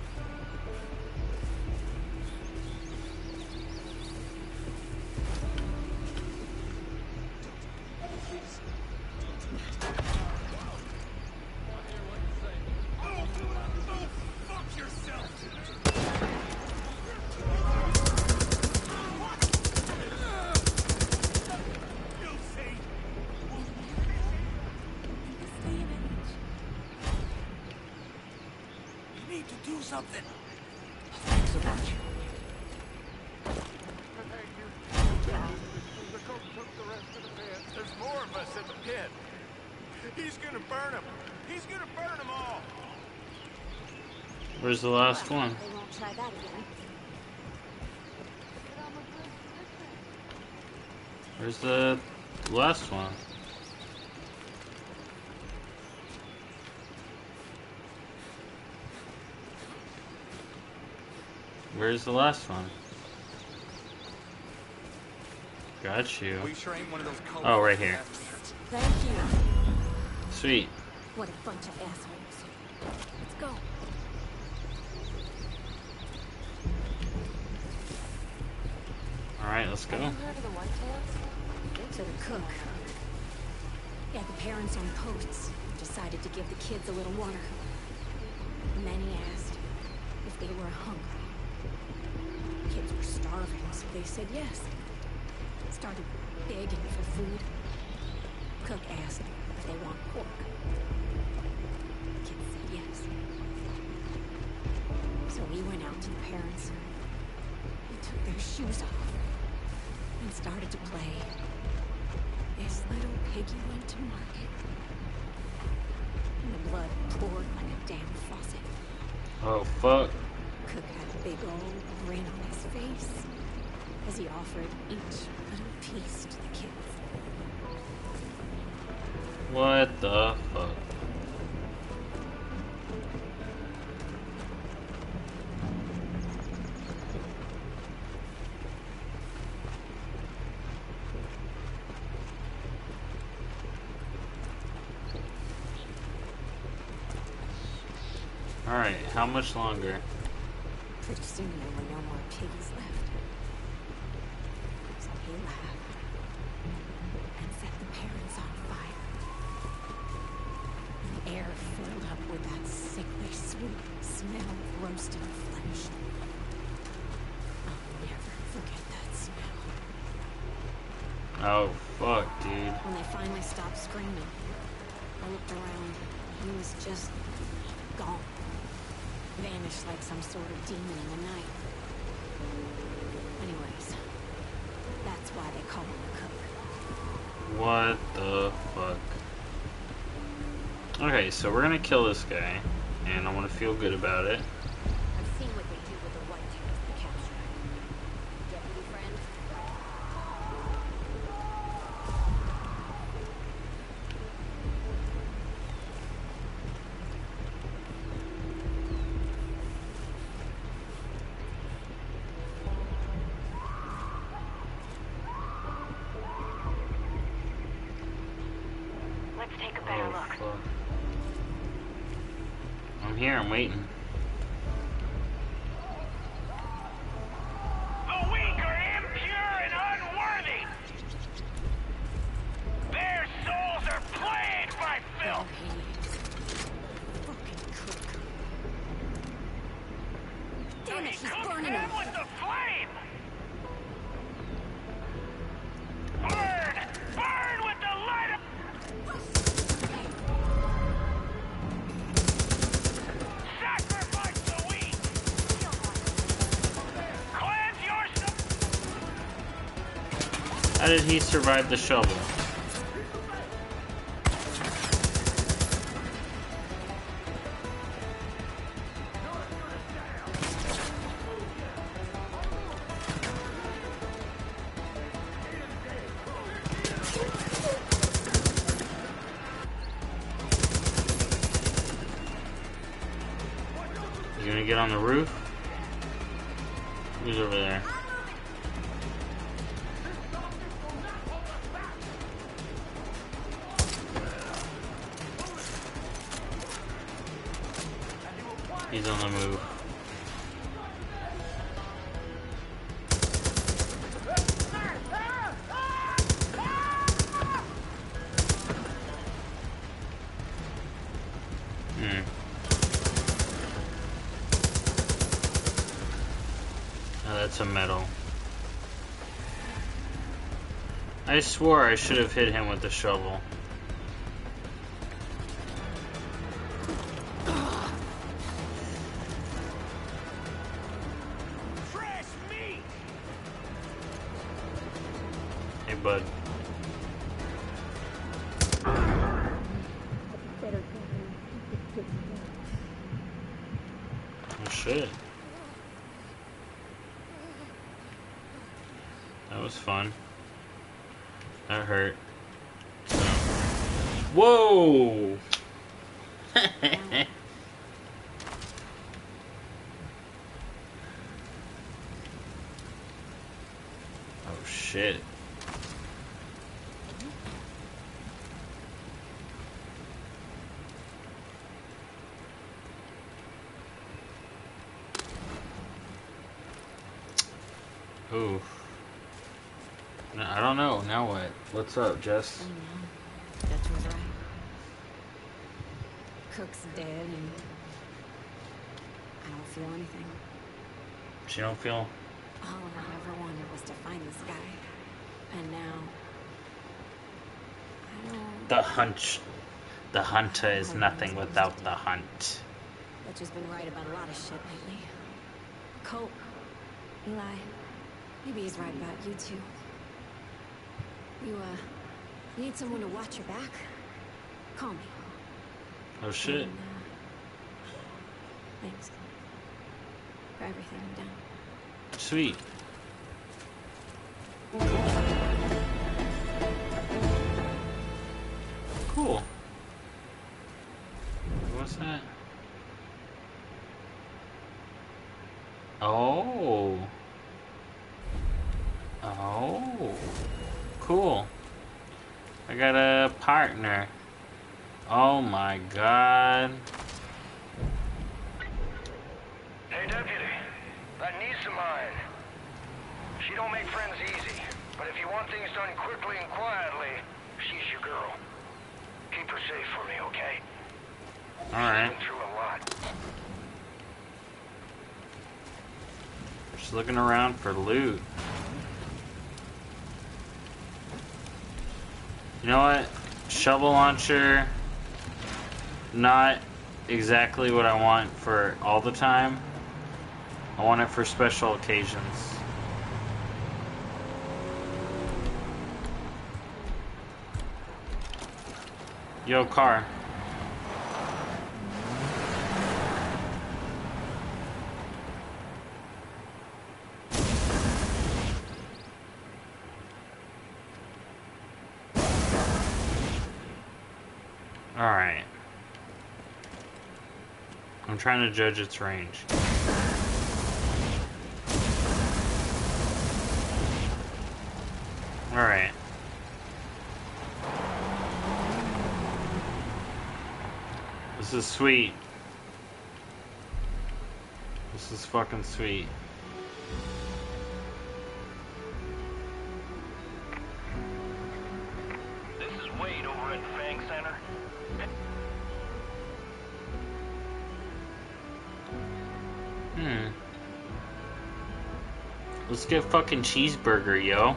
You need to do something. Thanks so much. The cook took the rest of the pit. There's more of us in the pit. He's gonna burn them. He's gonna burn them all. Where's the last one? they won't try that again. Where's the last one? Where's the last one? Got you. We sure ain't one of those colors. Oh, right here. Thank you. Sweet. What a bunch of assholes. Let's go. Alright, let's go. Heard of the Whitetails? So the cook. Yeah, the parents on posts decided to give the kids a little water. And then he asked if they were hungry. Kids were starving, so they said yes. Started begging for food. Cook asked if they want pork. Kids said yes. So we went out to the parents. We took their shoes off and started to play. This little piggy went to market. And the Oh, fuck. Cook had a big old grin on his face as he offered each little piece to the kids. What the fuck? Alright, how much longer? Pretty soon there were no more piggies left. So he laughed and set the parents on fire. The air filled up with that sickly sweet smell of roasting flesh. I'll never forget that smell. Oh, fuck, dude. When they finally stopped screaming, I looked around. He was just gone. Vanished like some sort of demon in the night. Anyways, that's why they call him the Cook. What the fuck? Okay, so we're gonna kill this guy, and I want to feel good about it. I've seen what they do with the whitetails they capture. Deputy friend? Let's take a better look. Fuck. I'm here, I'm waiting. The weak are impure and unworthy. Their souls are plagued by filth. Fucking Cook. Damn And it, he she's cooks burning them him! with the flame. Burn! Burn with the light of... Sacrifice the weak! Cleanse your... How did he survive the shovel? You gonna get on the roof? Who's over there? He's on the move. Oh, that's a medal. I swore I should have hit him with the shovel. Fresh meat! Hey, bud. Oh, shit. That was fun. That hurt. Whoa! Oh shit. Ooh. No, I don't know. Now what? What's up, Jess? I know. Dutch was right. Cook's dead and I don't feel anything. She don't feel... All I ever wanted was to find this guy. And now... I don't... The hunch. The hunter is nothing without the hunt. Dutch has been right about a lot of shit lately. Colt. Eli. Maybe he's right about you too. You need someone to watch your back? Call me. Oh shit. And, thanks. for everything you've done. Sweet. Cool. What's that? Oh. Oh. Cool. I got a partner. Oh my god. Hey, deputy. That niece of mine. She don't make friends easy. But if you want things done quickly and quietly, she's your girl. Keep her safe for me, okay? Alright. She's been through a lot. Just looking around for loot. You know what? Shovel launcher, not exactly what I want for all the time. I want it for special occasions. Yo, car. Alright. I'm trying to judge its range. Alright. This is sweet. This is fucking sweet. This is Wade over at Fang Center. Let's get fucking cheeseburger, yo.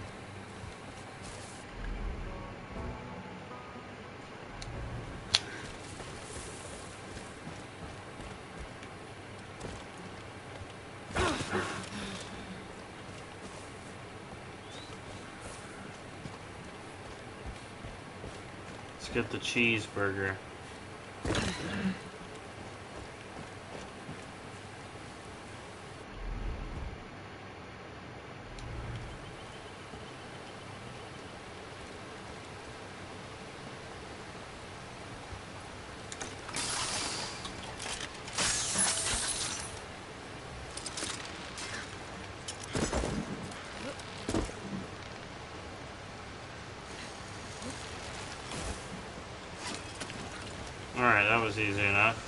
Let's get the cheeseburger. Alright, that was easy enough.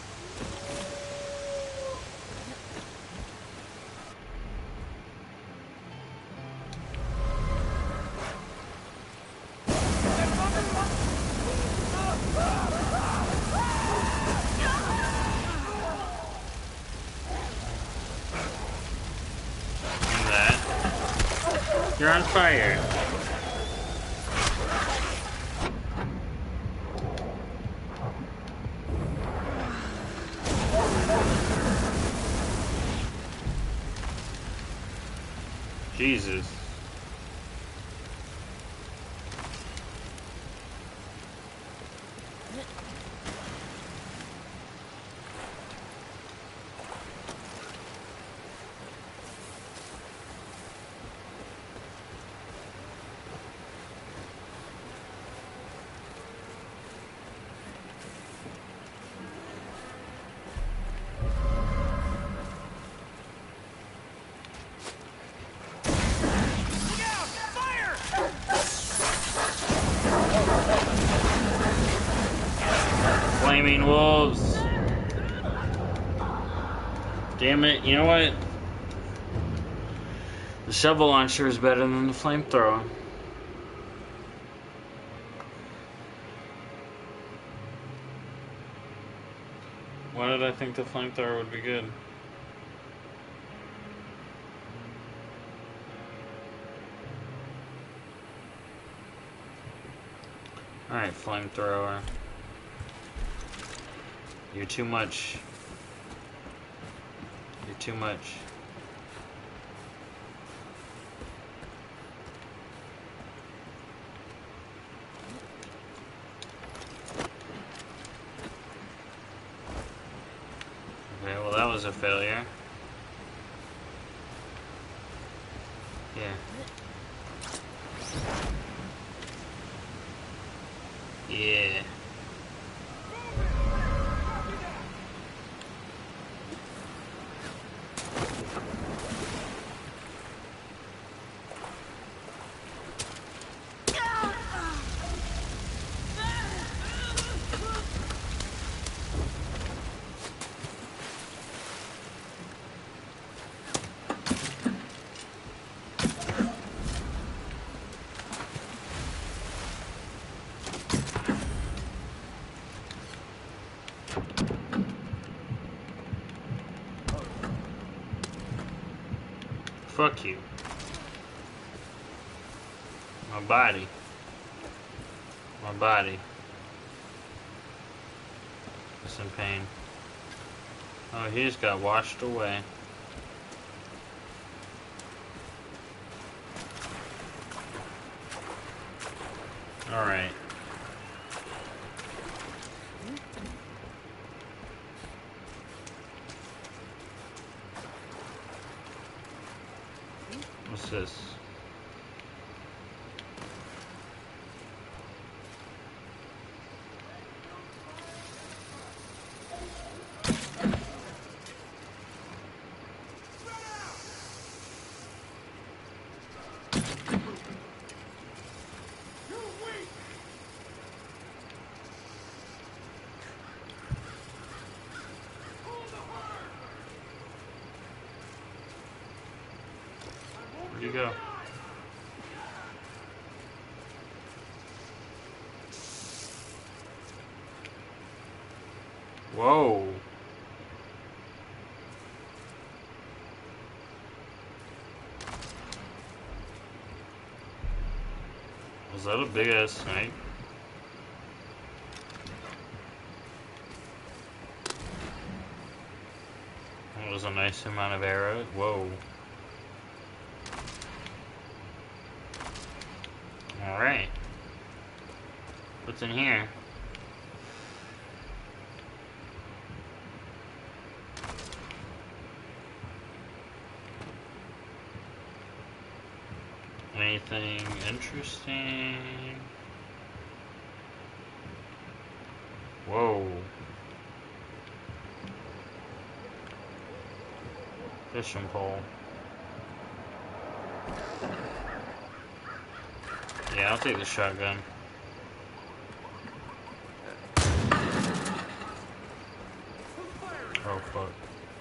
Do that. You're on fire. Jesus. Flaming wolves. Damn it, you know what? The shovel launcher is better than the flamethrower. Why did I think the flamethrower would be good? Alright, flamethrower. You're too much. You're too much. Okay, well that was a failure. Yeah. Yeah. Fuck you. My body. My body. It's in pain. Oh, he just got washed away. Alright. What's this? Where'd you go? Whoa. Was that a big ass snake? That was a nice amount of arrows. Whoa. Alright. What's in here? Anything interesting? Whoa. Fishing pole. Yeah, I'll take the shotgun. Oh, fuck.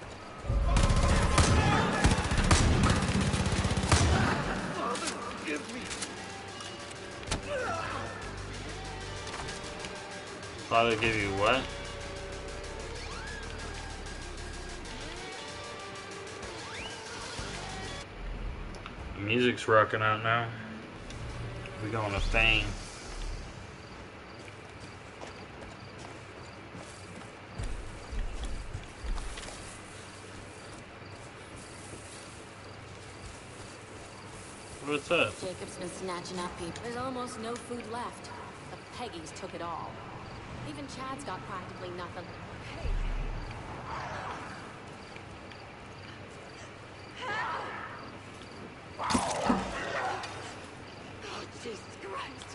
Father give you what? The music's rocking out now. We going to Fang. What's up? Jacob's been snatching up people. There's almost no food left. The Peggies took it all. Even Chad's got practically nothing. Hey. Oh, Jesus Christ.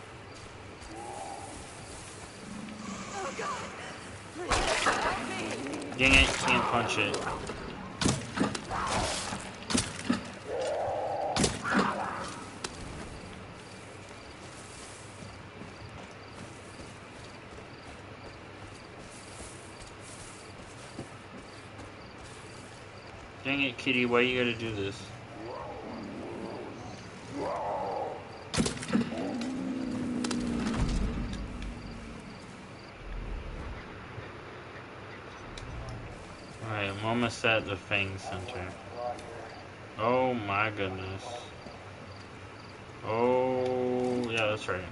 Oh, God. Please help me. Dang it, can't punch it. Dang it, Kitty, why you gotta do this? Alright, I'm almost at the Fang Center. Oh my goodness. Oh, yeah, that's right.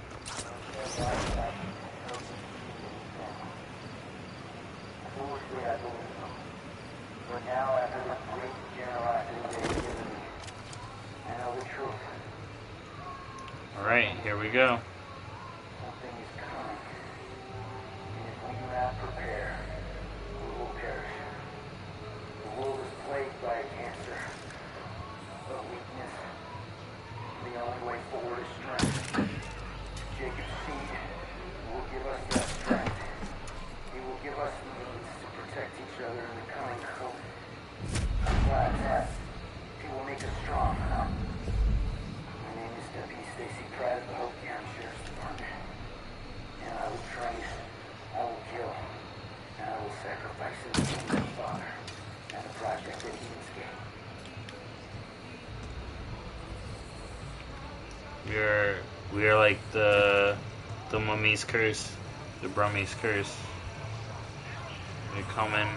But now, after this great generosity they've given me, I know the truth. Alright, here we go. Something is coming. And if we do not prepare, we will perish. The world is plagued by a cancer, a weakness, sacrifices of my father and the project that he escaped. We are like the mummy's curse, the Brummy's curse. They come in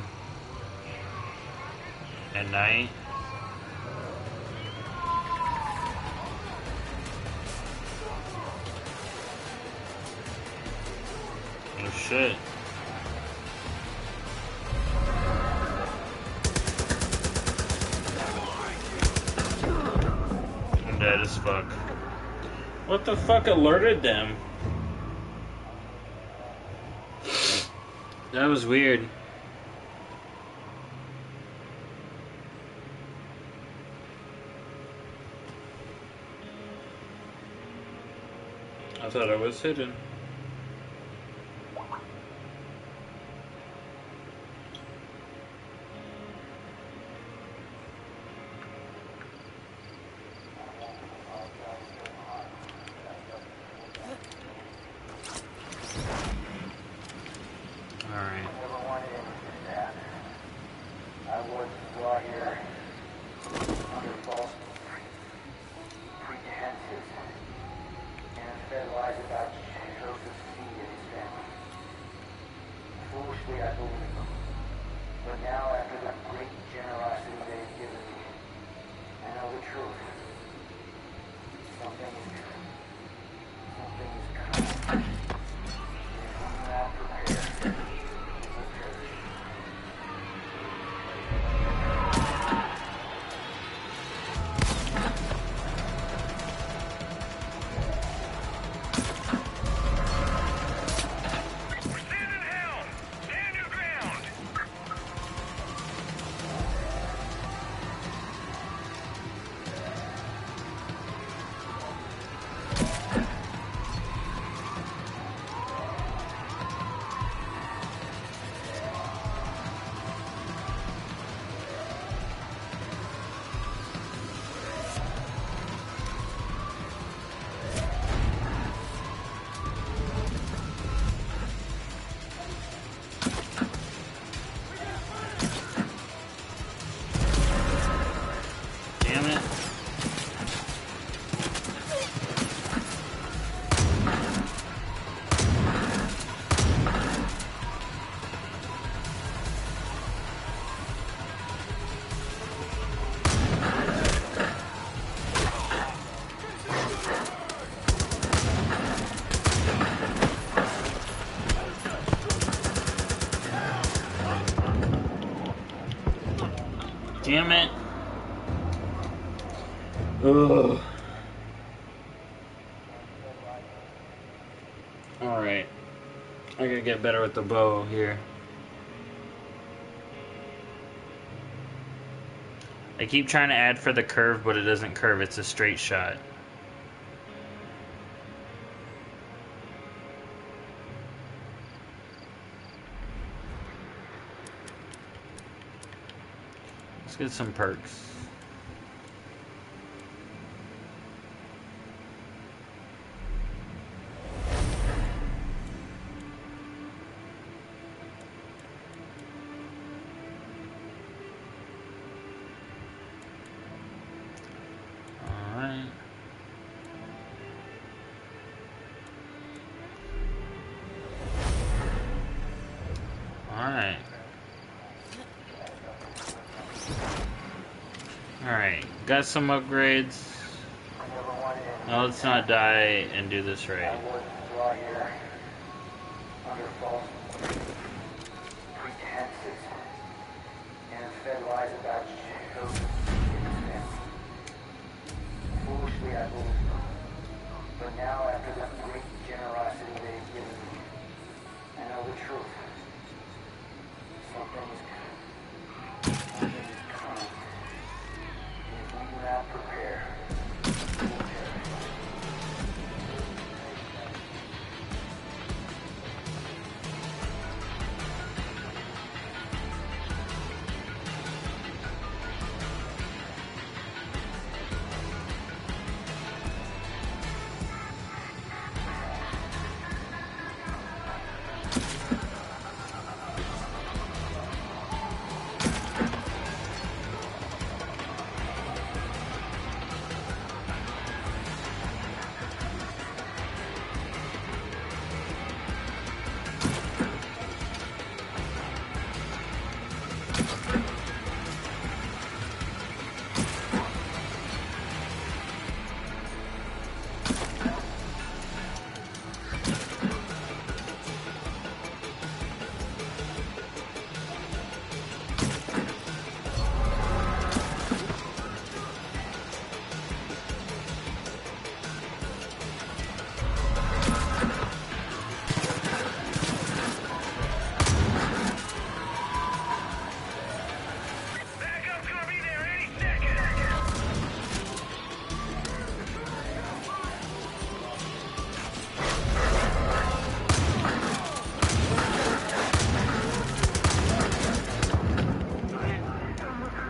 at night. Oh shit. I'm dead as fuck. What the fuck alerted them? That was weird. I thought I was hidden. Damn it. Ugh. Alright. I gotta get better with the bow here. I keep trying to add for the curve, but it doesn't curve. It's a straight shot. Let's get some perks. Alright, got some upgrades. Now let's not die and do this right.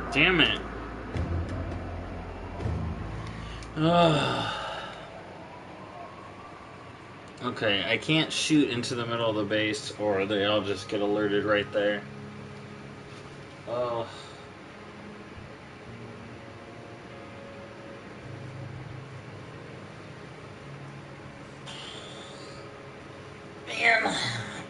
Damn it. Okay, I can't shoot into the middle of the base or they all just get alerted right there. Oh. Man.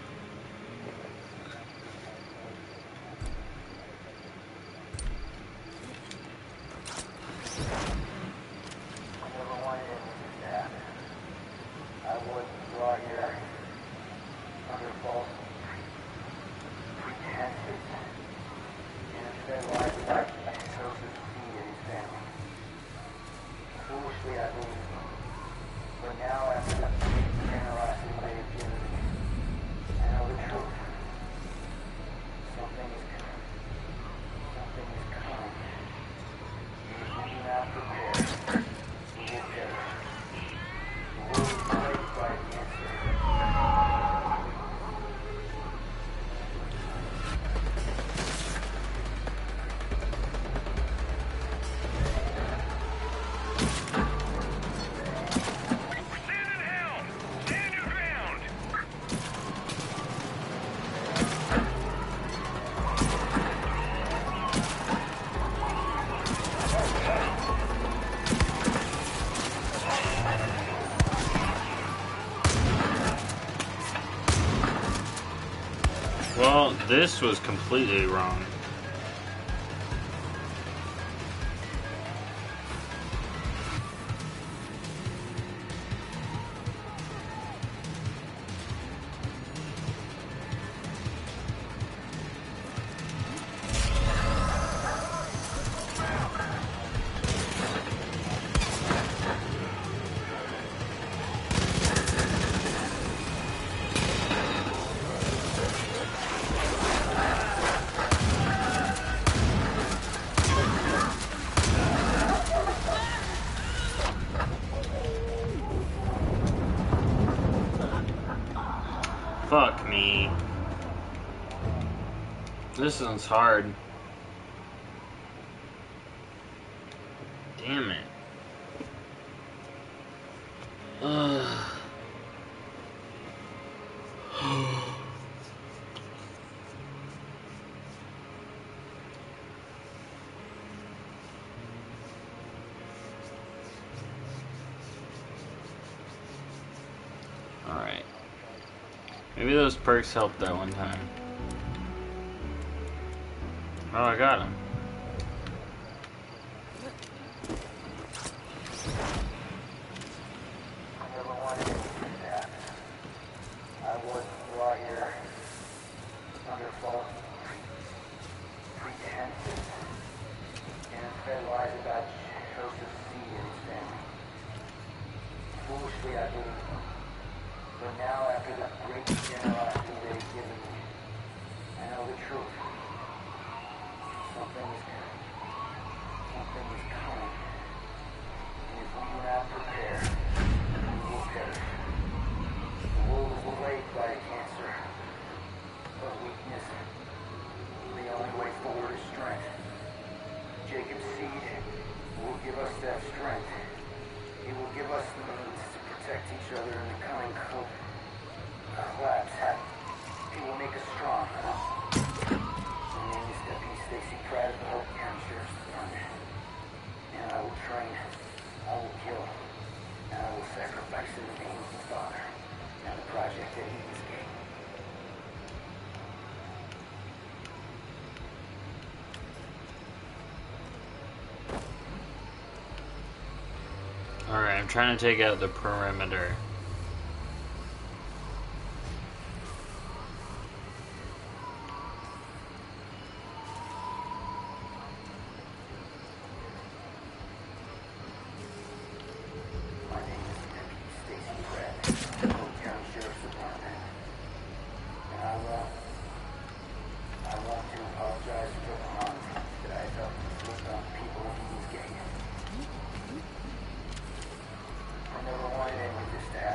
Well, this was completely wrong. Fuck me. This one's hard. Damn it. Alright. Maybe those perks helped that one time. Oh, I got him. Alright, I'm trying to take out the perimeter. I never wanted any of this to happen.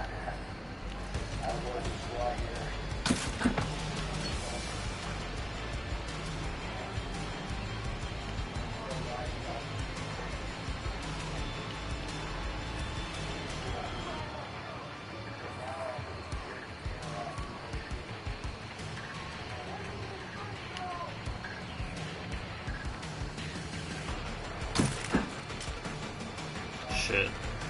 shit.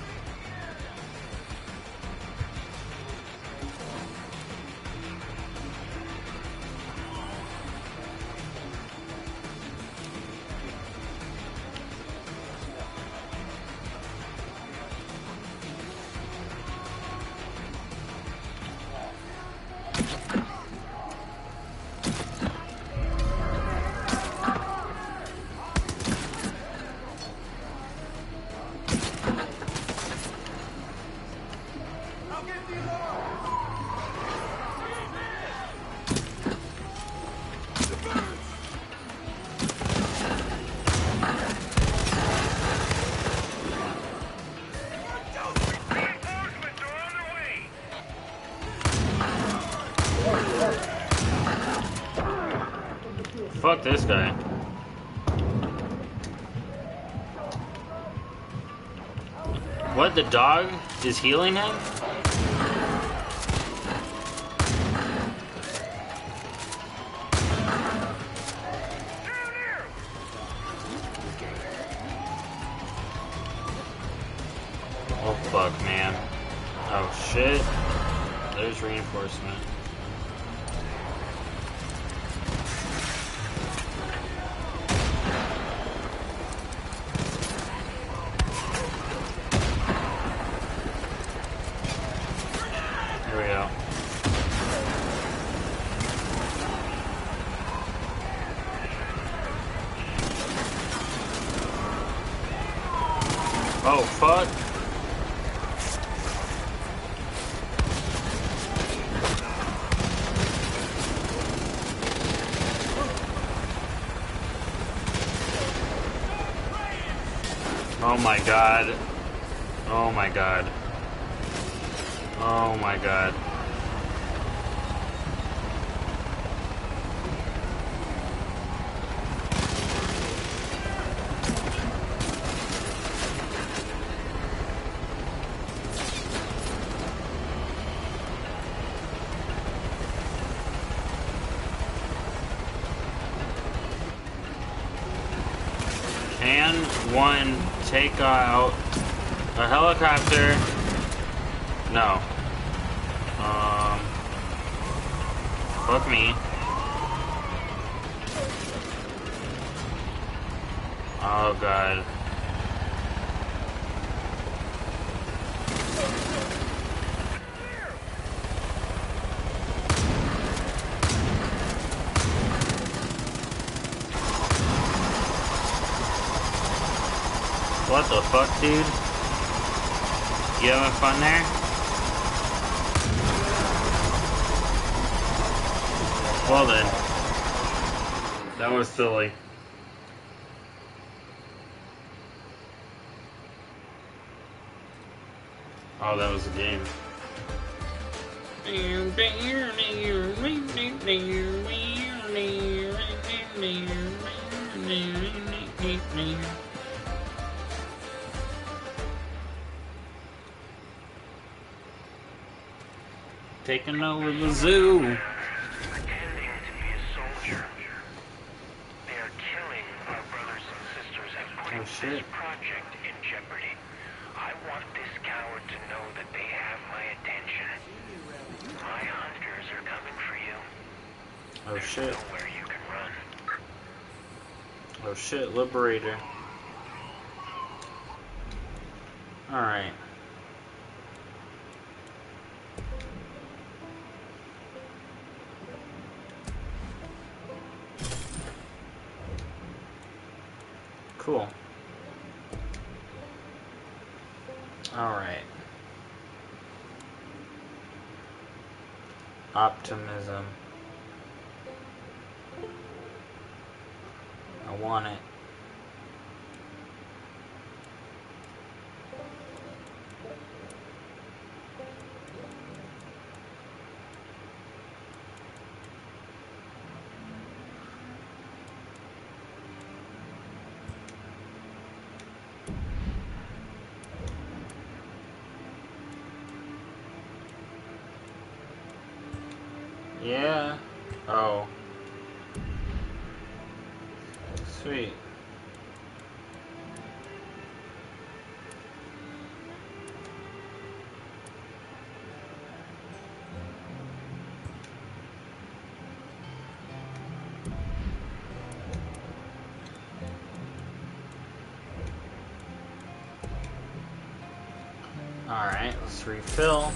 Fuck this guy. What, the dog is healing him? Oh fuck, man. Oh shit. There's reinforcement. Here we go. Oh fuck. Oh my god. Oh my god. Oh my god. Can one take out a helicopter? No. Fuck me. Oh god. What the fuck, dude? You having fun there? Well then. That was silly. Oh, that was a game. Taking over the zoo. Pretending to be a soldier. They are killing our brothers and sisters and putting this project in jeopardy. I want this coward to know that they have my attention. My hunters are coming for you. Oh shit. There's nowhere you can run. Oh shit, Liberator. Alright. Cool. Alright. Optimism. I want it. Yeah. Oh. Sweet. Alright, let's refill.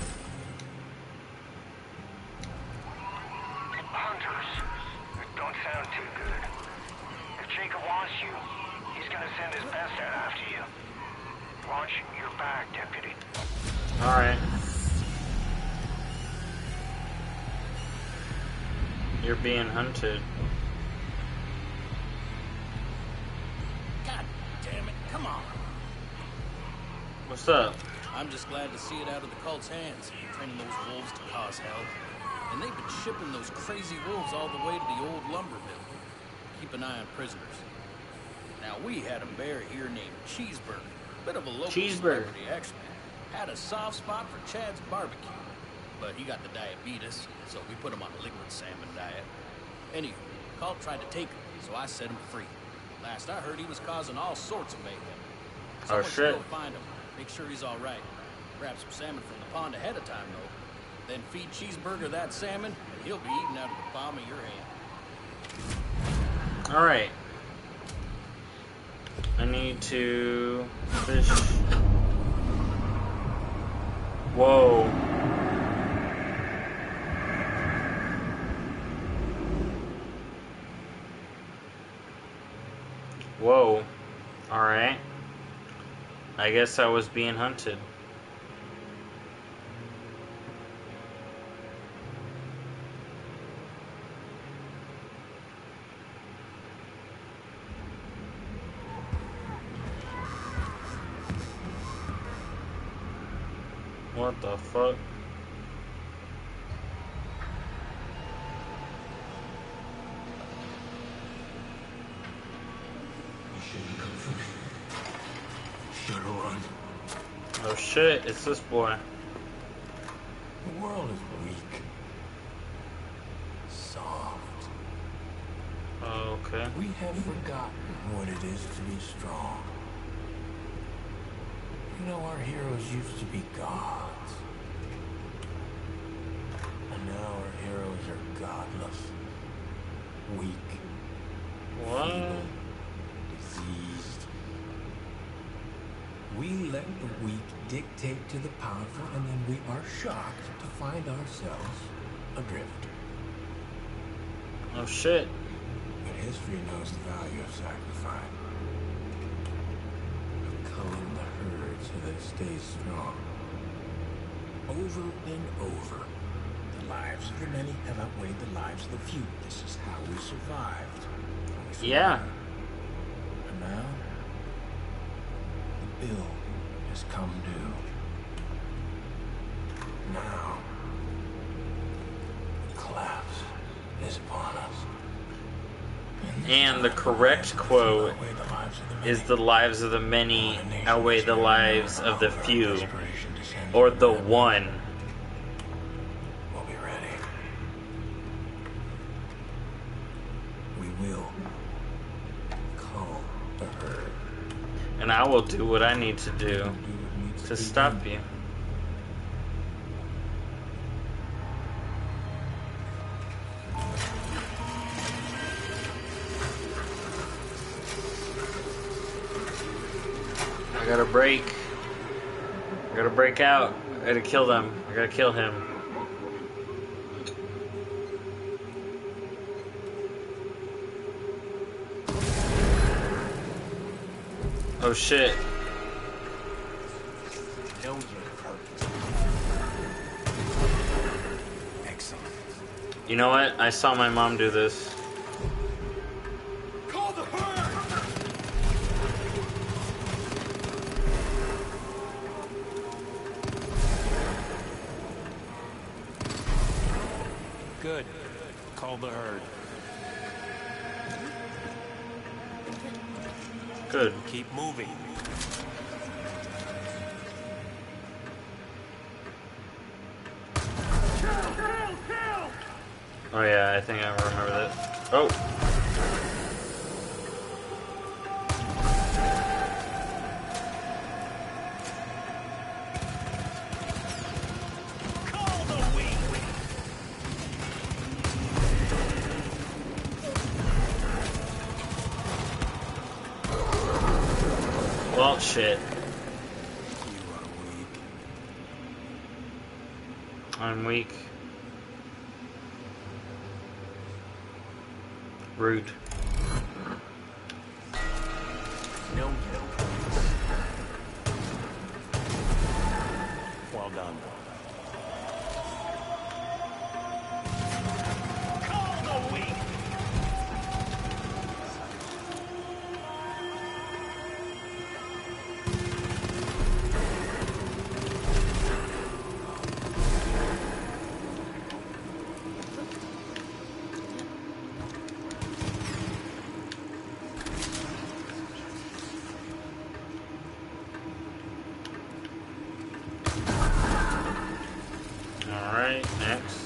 Hunters. That don't sound too good. If Jacob wants you, he's gonna send his best out after you. Watch your back, deputy. Alright. You're being hunted. God damn it, come on. What's up? I'm just glad to see it out of the cult's hands, training those wolves to cause hell. And they've been shipping those crazy wolves all the way to the old lumber mill. Keep an eye on prisoners. Now, we had a bear here named Cheeseburger. Bit of a local celebrity, actually. Had a soft spot for Chad's barbecue. But he got the diabetes, so we put him on a liquid salmon diet. Anywho, cult tried to take him, so I set him free. Last I heard, he was causing all sorts of mayhem. Someone should go find him, make sure he's all right. Grab some salmon from the pond ahead of time, though. Then feed Cheeseburger that salmon, and he'll be eating out of the palm of your hand. Alright. I need to fish. Whoa. Whoa. Alright. I guess I was being hunted. What the fuck? You shouldn't come for me. Should've run. Oh shit, it's this boy. The world is weak. Soft. Oh, okay. We have forgotten what it is to be strong. You know, our heroes used to be gods. And now our heroes are godless. Weak. What? Feeble, diseased. We let the weak dictate to the powerful, and then we are shocked to find ourselves adrift. Oh shit. But history knows the value of sacrifice. Of culling the herd so that it stays strong. Over and over, the lives of the many have outweighed the lives of the few. This is how we survived. Yeah. And now, the bill has come due. Now, the collapse is upon us. And the correct quote is the lives of the many outweigh the lives of the few. Or the one. We'll be ready. We will cull the herd. And I will do what I need to do to stop you. I gotta break. I gotta break out. I gotta kill them. I gotta kill him. Oh shit. Excellent. You know what? I saw my mom do this. Call the herd! Good. Call the herd. Good. Keep moving. Oh yeah, I think I remember that. Oh. Well, shit. I'm weak. Rude. No. Well done. Call the weak. Alright, next.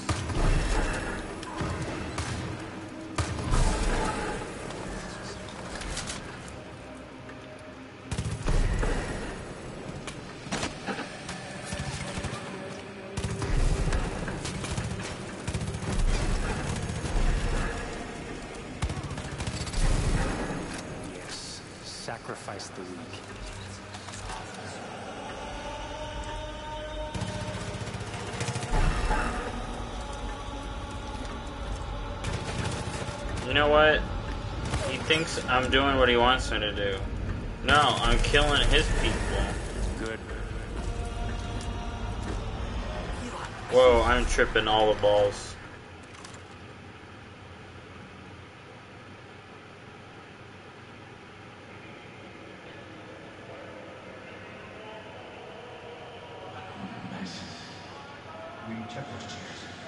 Yes. Sacrifice the weak. You know what? He thinks I'm doing what he wants me to do. No, I'm killing his people. Good. Whoa, I'm tripping all the balls. We check those chairs.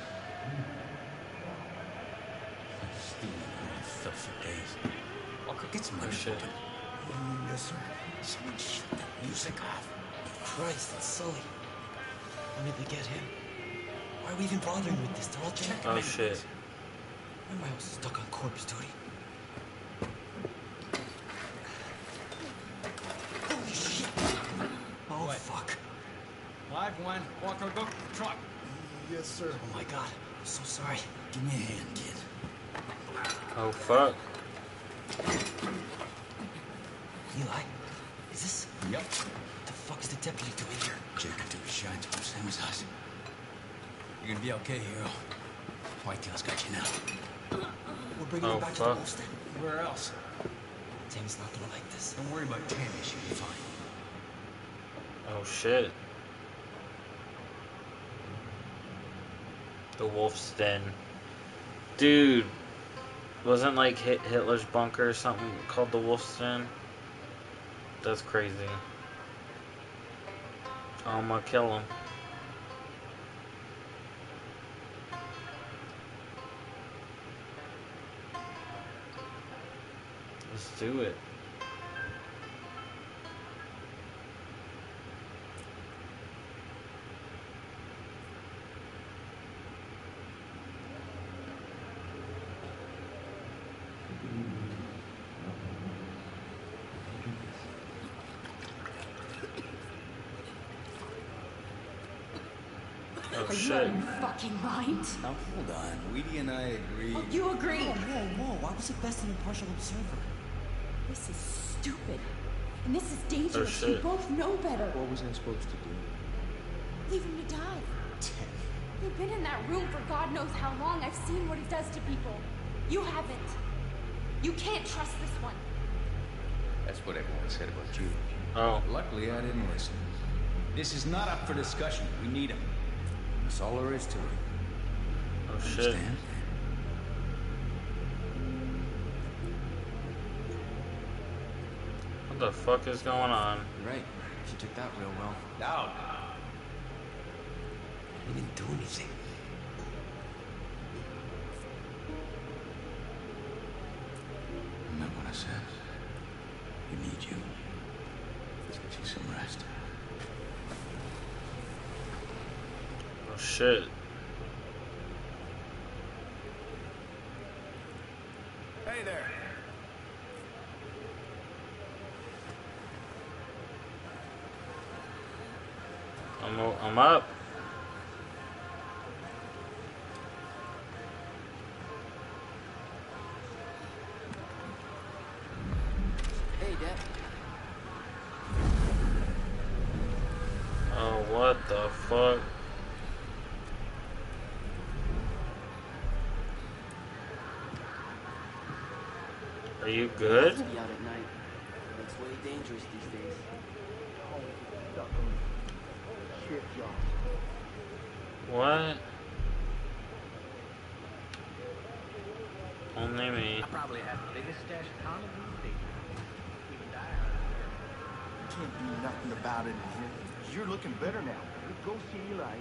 Stuff for days. Walker, get some shit. Yes, sir. Someone shut that music off. Christ, it's Sully. When did they get him? Why are we even bothering with this? They're all checking. Oh shit. Why am I also stuck on corpse duty? Holy shit! Oh, fuck. Live one. Walker, go truck. Yes, sir. Oh my god. I'm so sorry. Give me a hand, kid. Oh fuck. Eli, is this... Yep. What the fuck is the deputy doing here? Checking to his shines from Sam's house. You're gonna be okay, hero. Whitetail's got you now. We're bringing him back to the Wolf's Den? Where else? Tammy's not gonna like this. Don't worry about Tammy, she'll be fine. Oh shit. The Wolf's Den. Dude. Wasn't like Hitler's bunker or something called the Wolf's Den? That's crazy. I'm gonna kill him. Let's do it. Oh, Are you shit. out of your fucking mind? Now hold on. Weedy and I agreed. Oh, you agree. Whoa. Why was it best an impartial observer? This is stupid. And this is dangerous. Oh, You shit. both know better. What was I supposed to do? Leave him to die. You've been in that room for God knows how long. I've seen what he does to people. You haven't. You can't trust this one. That's what everyone said about you. Oh. Luckily, I didn't listen. This is not up for discussion. We need him. That's all there is to it. Oh shit. Understand? What the fuck is going on? Right. She took that real well. Down. He didn't do anything. Remember what I said? We need you. Let's get you some rest. Oh shit. Hey there. I'm up. Hey, Dad. Oh, what the fuck? Are you good? Be out at night. It's way dangerous these days. Shit, y'all. What? Only me. I probably have the biggest stash of condoms in the state. Even die. You can't do nothing about it in here. You're looking better now. Go see Eli.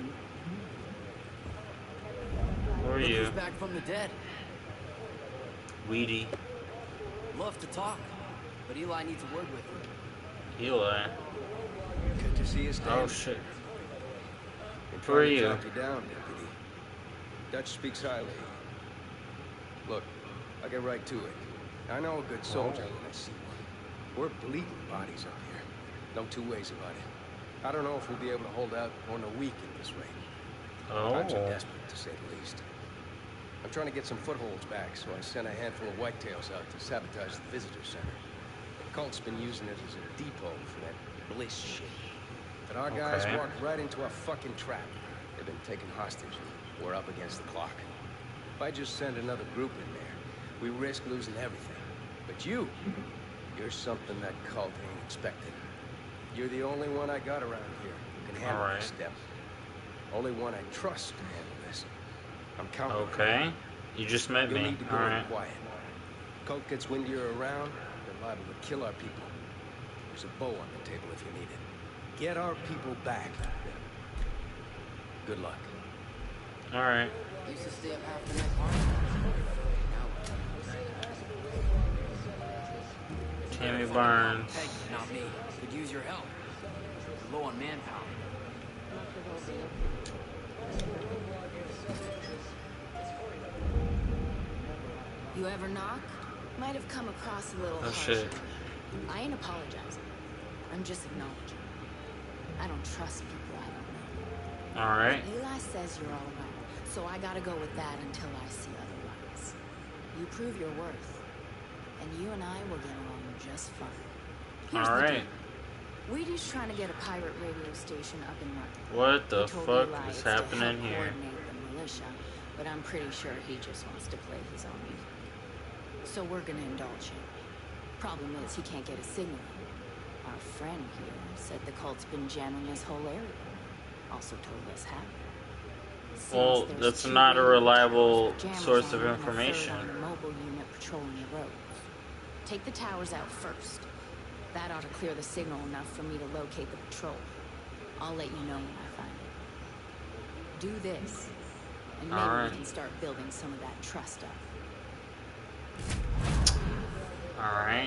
Who are Look you? who's back from the dead. Weedy. Love to talk, but Eli needs a word with you. Eli. Good to see you, Stan. Oh shit. Been Who are trying to you? track you down, deputy. Dutch speaks highly. Look, I'll get right to it. I know a good soldier when I see one. We're bleeding bodies up here. No two ways about it. I don't know if we'll be able to hold out more than a week at this rate. Times are Oh. desperate, to say the least. I'm trying to get some footholds back, so I sent a handful of whitetails out to sabotage the visitor center. The cult's been using it as a depot for that bliss shit. But our guys Okay. walked right into a fucking trap. They've been taken hostage. We're up against the clock. If I just send another group in there, we risk losing everything. But you're something that cult ain't expecting. You're the only one I got around here who can handle Alright. this step. Only one I trust to handle this. I'm counting on you. Okay. You just met You'll me. need to go Alright. quiet. Cult gets wind you're around, they're liable to kill our people. There's a bow on the table if you need it. Get our people back. Good luck. Alright. Used to stay up half the night partying. Tammy Barnes. Hey, not me. Could use your help. We're low on manpower. You ever knock? Might have come across a little Oh harsh. shit. I ain't apologizing. I'm just acknowledging. I don't trust people I don't know. Alright. Eli says you're all right, so I gotta go with that until I see otherwise. You prove your worth, and you and I will get along just fine. Here's the Alright. deal. Weedy's trying to get a pirate radio station up and running. What the He told fuck Eli is it's to happening help here? coordinate the militia, but I'm pretty sure he just wants to play his own music. So we're gonna indulge him. Problem is, he can't get a signal. Our friend here said the cult's been jamming this whole area. Also told us how. Seems Well, there's that's 2 not a radio reliable towers with jammers source on of them and a third information. on the mobile unit patrolling the roads. Take the towers out first. That ought to clear the signal enough for me to locate the patrol. I'll let you know when I find it. Do this, and maybe Alright. we can start building some of that trust up. Alright.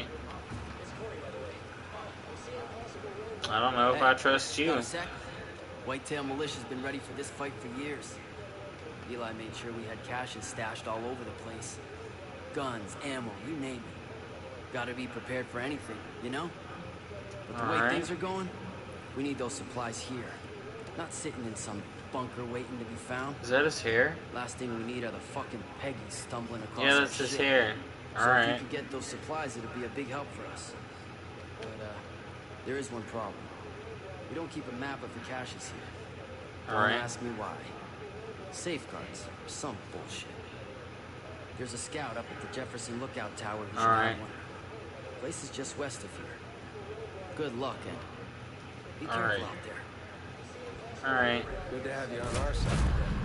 I don't know if I trust you. Got a sec? Whitetail Militia's been ready for this fight for years. Eli made sure we had caches stashed all over the place. Guns, ammo, you name it. Gotta be prepared for anything, you know? But the way Alright. things are going, we need those supplies here. Not sitting in some bunker waiting to be found. Is that his hair? Last thing we need are the fucking Peggies stumbling across Yeah, our that's his shit. hair. So if Alright. we could get those supplies, it'd be a big help for us. But, there is one problem. We don't keep a map of the caches here. Don't Alright. ask me why. Safeguards or some bullshit. There's a scout up at the Jefferson Lookout Tower who should Alright. have one. Place is just west of here. Good luck, and be careful Alright. out there. Alright. Good to have you on our side.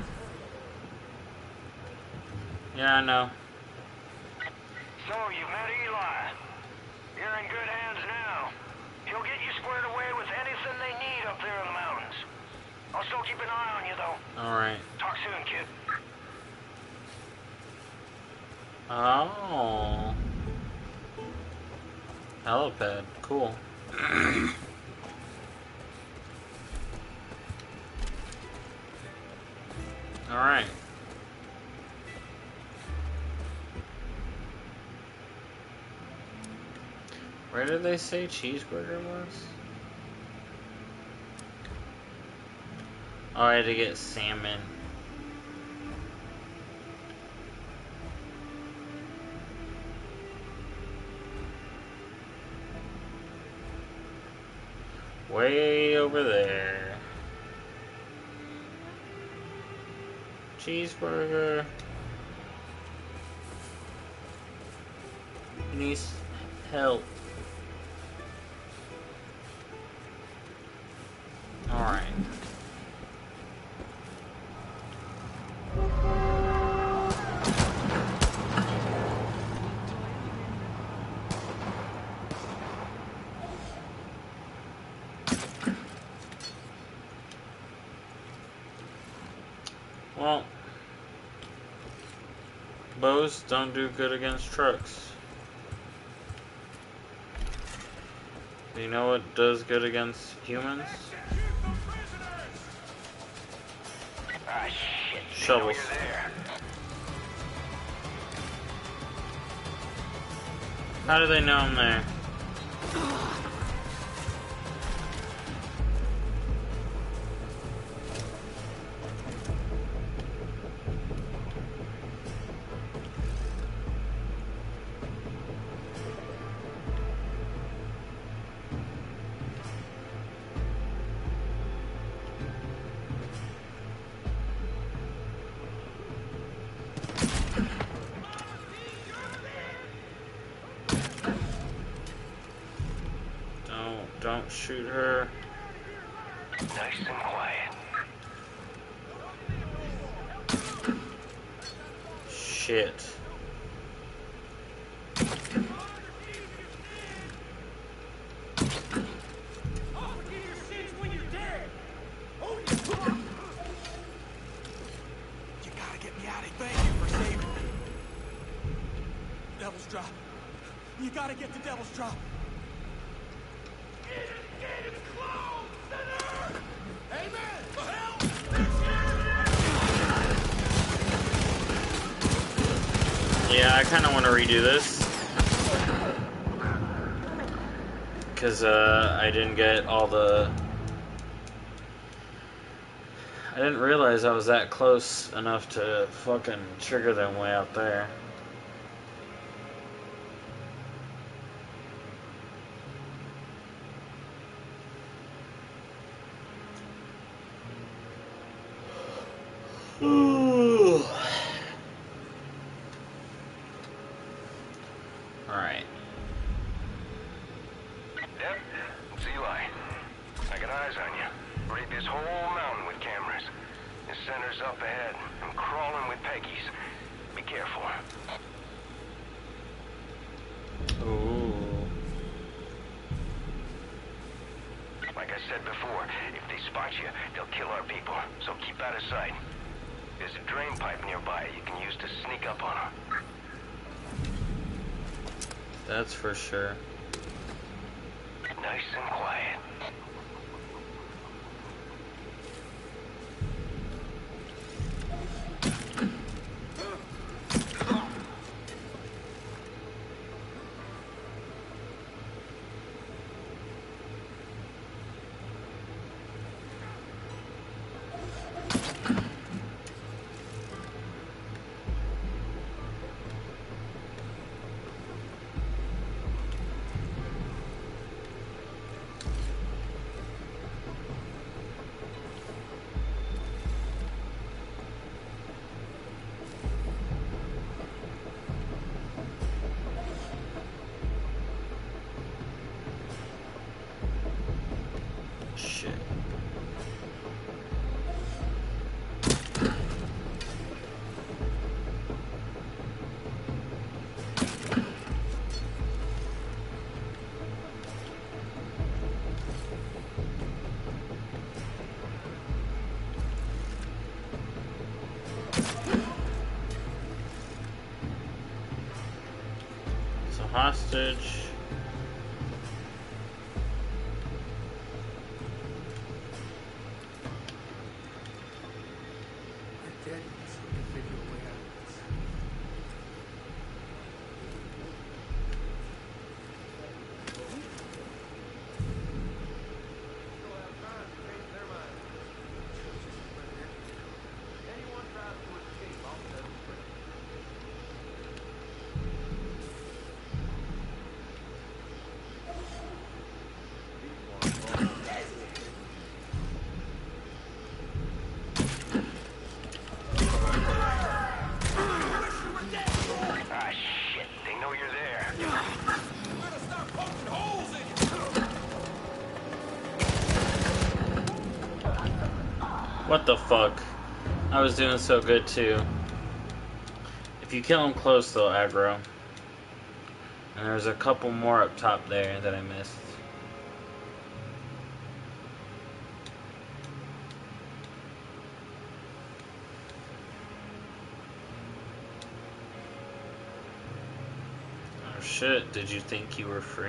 Yeah, I know. So, you've met Eli. You're in good hands now. He'll get you squared away with anything they need up there in the mountains. I'll still keep an eye on you, though. Alright. Talk soon, kid. Oh. Helipad. Cool. Alright. Where did they say cheeseburger was? Oh, I had to get salmon. Way over there. Cheeseburger. needs help. Alright. Well, bows don't do good against trucks. You know what does good against humans? Ah, shit. Shovels. You're there. How do they know I'm there? Don't shoot her. Nice and quiet. Shit. You gotta get me out of here. Thank you for saving me. Devil's Drop. You gotta get to Devil's Drop. Yeah, I kind of want to redo this. Because I didn't get all the... I didn't realize I was that close enough to fucking trigger them way out there. Alright. Deb, it's Eli. I got eyes on you. Raid this whole mountain with cameras. The center's up ahead. I'm crawling with Peggy's. Be careful. Ooh. Like I said before, if they spot you, they'll kill our people. So keep out of sight. There's a drain pipe nearby you can use to sneak up on them. That's for sure. Nice and quiet. Shit. It's a hostage. What the fuck? I was doing so good too. If you kill them close, they'll aggro. And there's a couple more up top there that I missed. Oh shit, did you think you were free?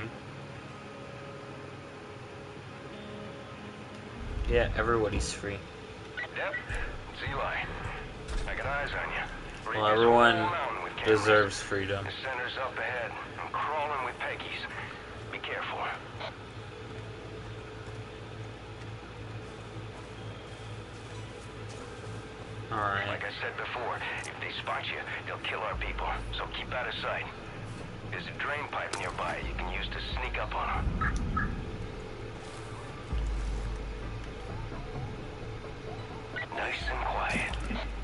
Yeah, everybody's free. Yep, it's Eli. I got eyes on you. Well, everyone deserves freedom. The center's up ahead. I'm crawling with Peggy's. Be careful. Alright. Like I said before, if they spot you, they'll kill our people. So keep out of sight. There's a drain pipe nearby you can use to sneak up on them. Nice and quiet.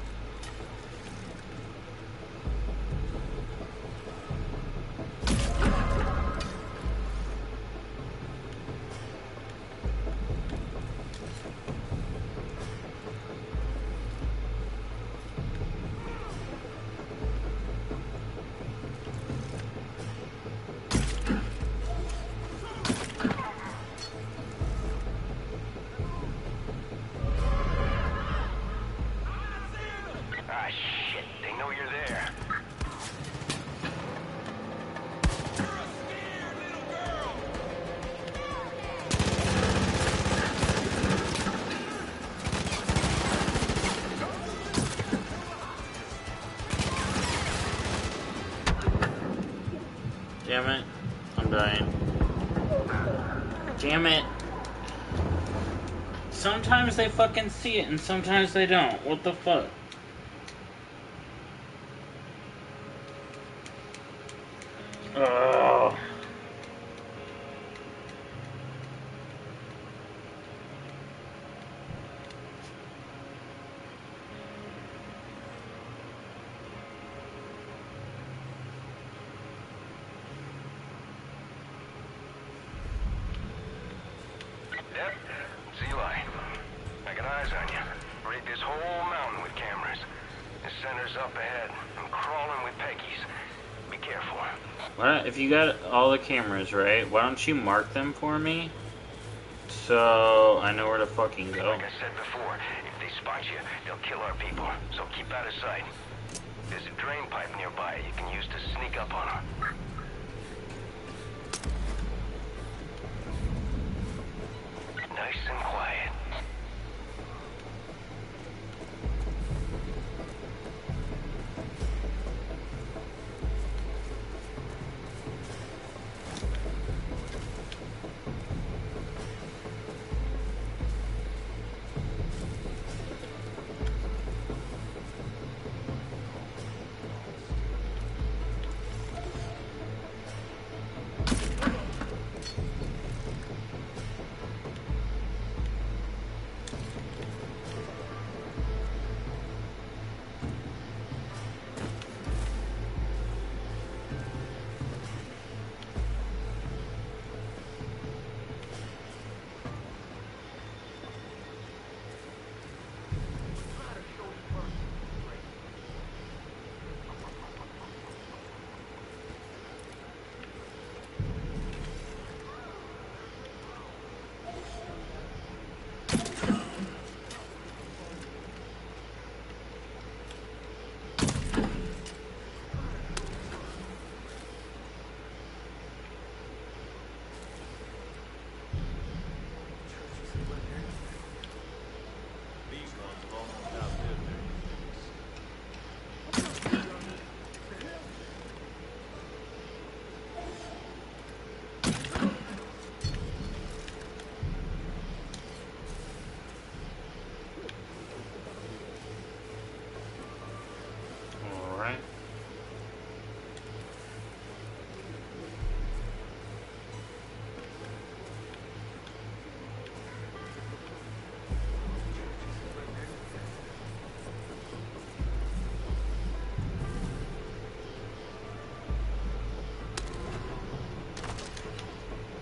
Damn it. I'm dying. Damn it. Sometimes they fucking see it and sometimes they don't. What the fuck? Ugh. Yep, it's Eli. I got eyes on you. Raid this whole mountain with cameras. The center's up ahead. I'm crawling with Peggy's. Be careful. Why, if you got all the cameras, right, why don't you mark them for me? So I know where to fucking go. Like I said before, if they spot you, they'll kill our people. So keep out of sight. There's a drain pipe nearby you can use to sneak up on them. Nice and quiet.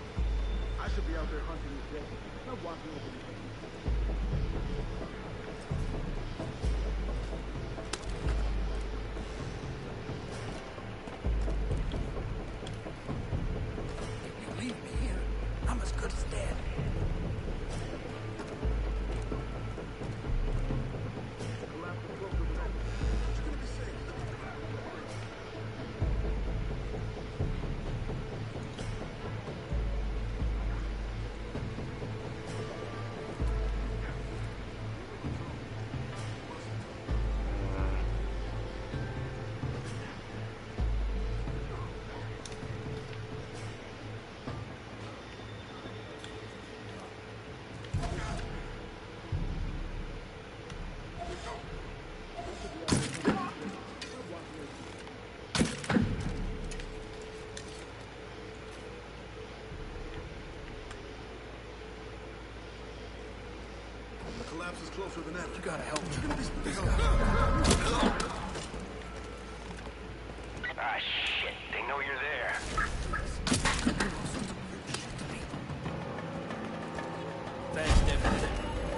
I should be out there hunting this day, not walking over the collapse is closer than ever. You gotta help me. Ah, shit. They know you're there. Thanks, Deputy.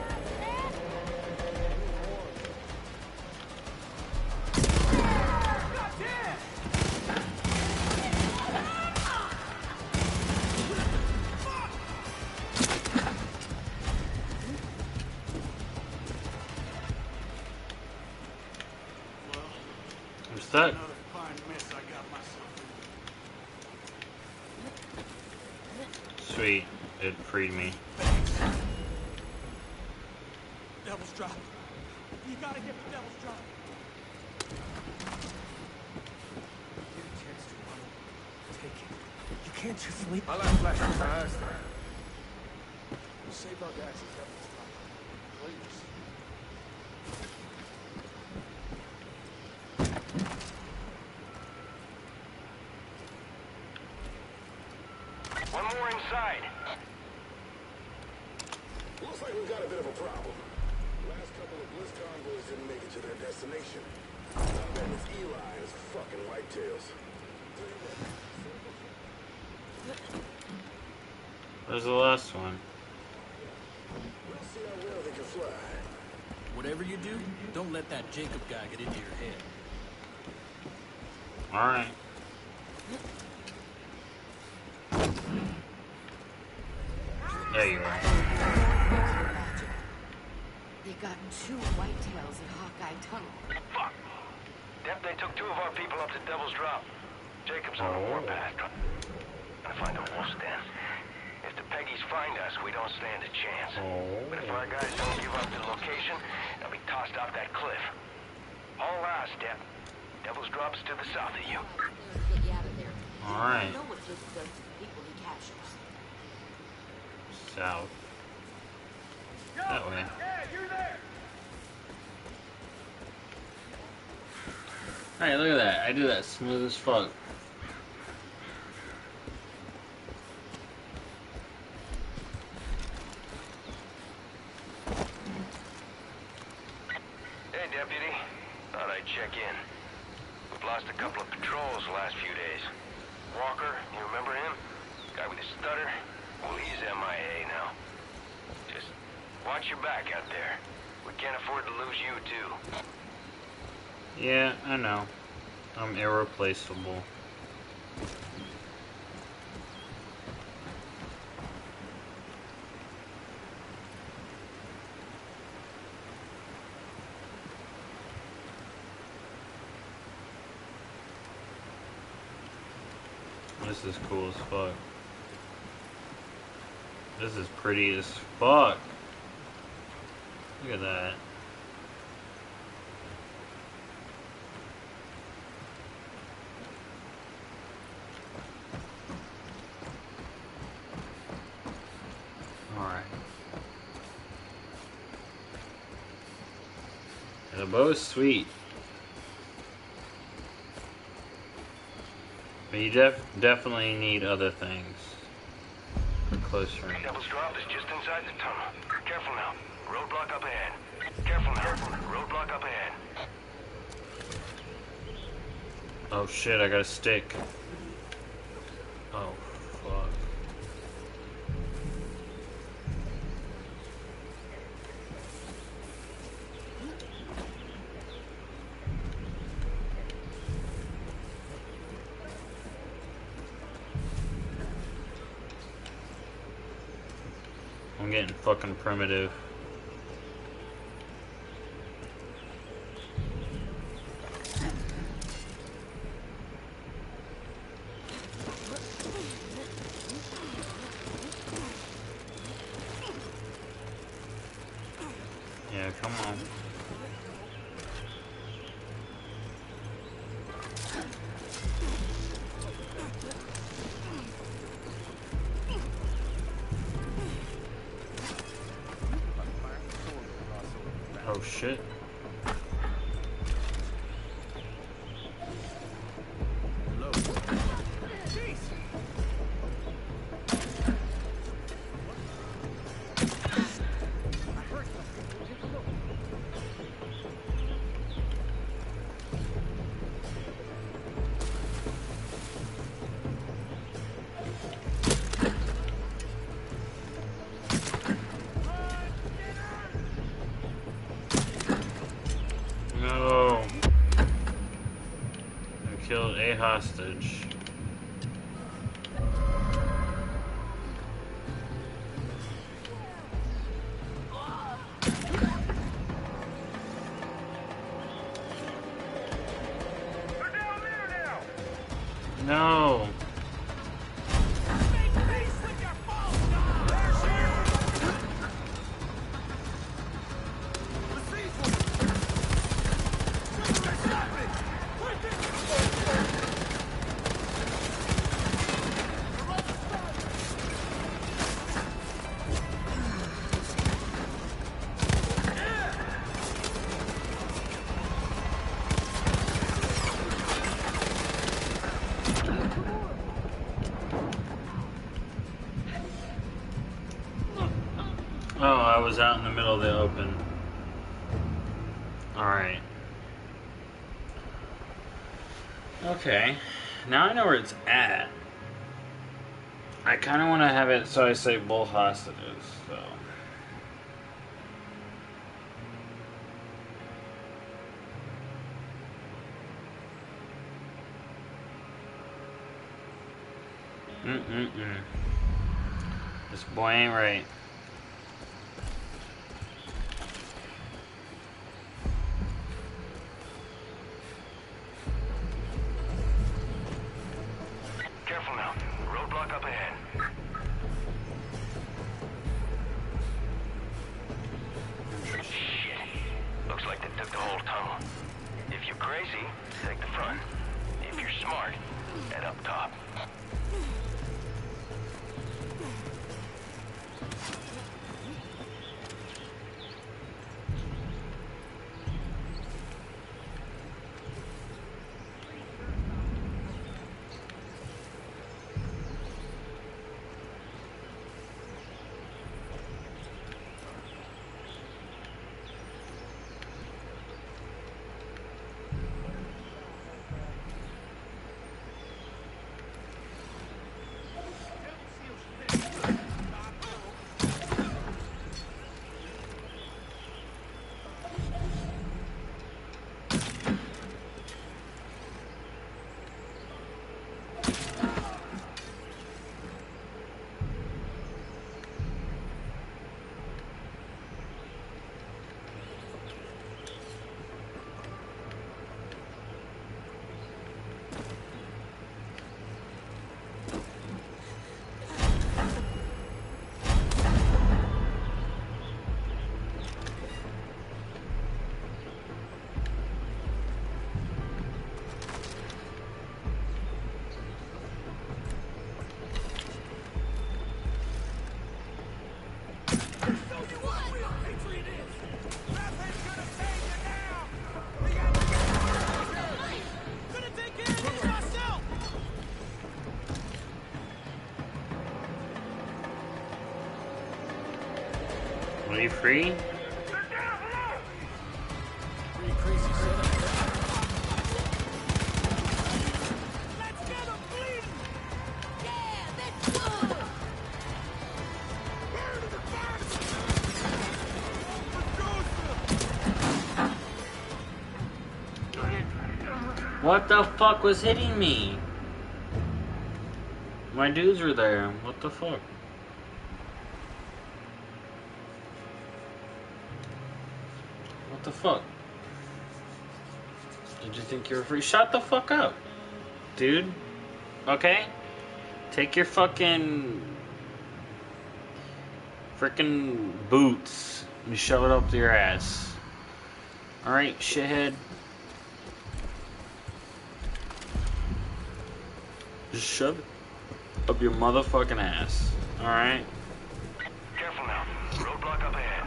What's that? Another fine mess I got myself in. Sweet. It freed me. Devil's Drop. You gotta get the Devil's Drop. Get a chance to run. Take it. You can't just sleep. I like flashing my eyes there. Save our guys at Devil's Drop. Please. One more inside. Looks like we got a bit of a problem. Last couple of Bliss convoys didn't make it to their destination. Now that it's Eli and his fucking whitetails. Where's the last one? We'll see how well they can fly. Whatever you do, don't let that Jacob guy get into your head. Alright. There you are. They got 2 whitetails at Hawkeye Tunnel. Fuck. Dep, they took 2 of our people up to Devil's Drop. Jacob's on the warpath. Gotta find a wolf's den. If the Peggies find us, we don't stand a chance. But if our guys don't give up the location, they'll be tossed off that cliff. All ours, Dep. Devil's Drop's to the south of you. Get you out of there. Alright. You know what Jacob does to the people he captures. South. That way. Yeah, you're there. Hey, look at that. I do that smooth as fuck. Hey, Deputy. Thought I'd check in. We've lost a couple of patrols the last few days. Walker, you remember him? Guy with the stutter? Well, he's MIA now. Just watch your back out there. We can't afford to lose you, too. Yeah, I know. I'm irreplaceable. This is cool as fuck. This is pretty as fuck. Look at that. Alright. The bow's sweet. But you definitely need other things for close range. Devil's Drop is just inside the tunnel. Careful now. Roadblock up ahead. Careful now. Roadblock up ahead. Oh shit, I got a stick. Oh, fuck. I'm getting fucking primitive. Yeah, come on. Oh shit. hostage. No. Oh, I was out in the middle of the open. Alright. Okay. Now I know where it's at. I kind of want to have it so I save both hostages, so. This boy ain't right. Careful now. Roadblock up ahead. Shit. Looks like they took the whole tunnel. If you're crazy, take the front. If you're smart, head up top. Are you free? Pretty crazy setup. What the fuck was hitting me? My dudes were there. What the fuck? What the fuck? Did you think you were free? Shut the fuck up, dude. Okay? Take your fucking frickin' boots and shove it up to your ass. Alright, shithead. Just shove it up your motherfucking ass. Alright? Careful now. Roadblock up ahead.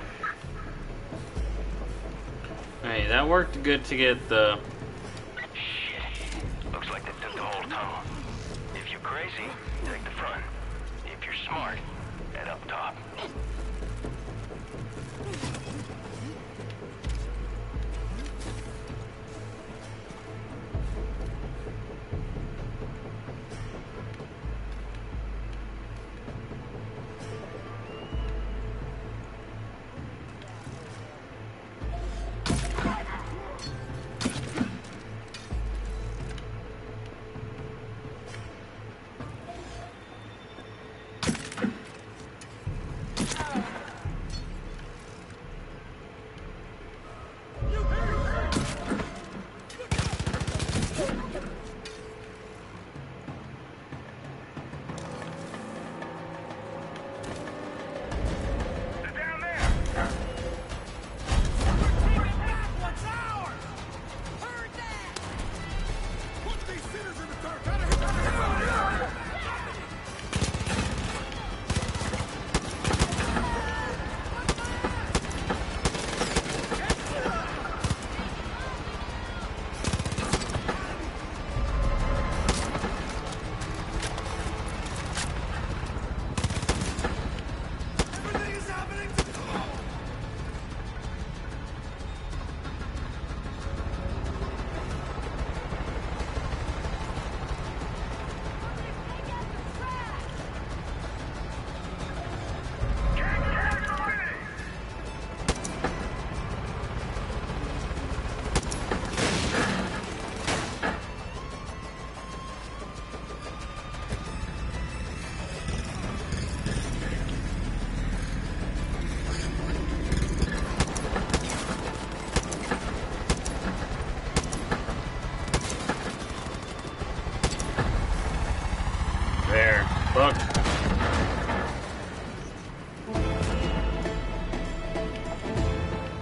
Hey, that worked good to get the... Shit. Looks like they took the whole tunnel. If you're crazy, take the front. If you're smart, head up top.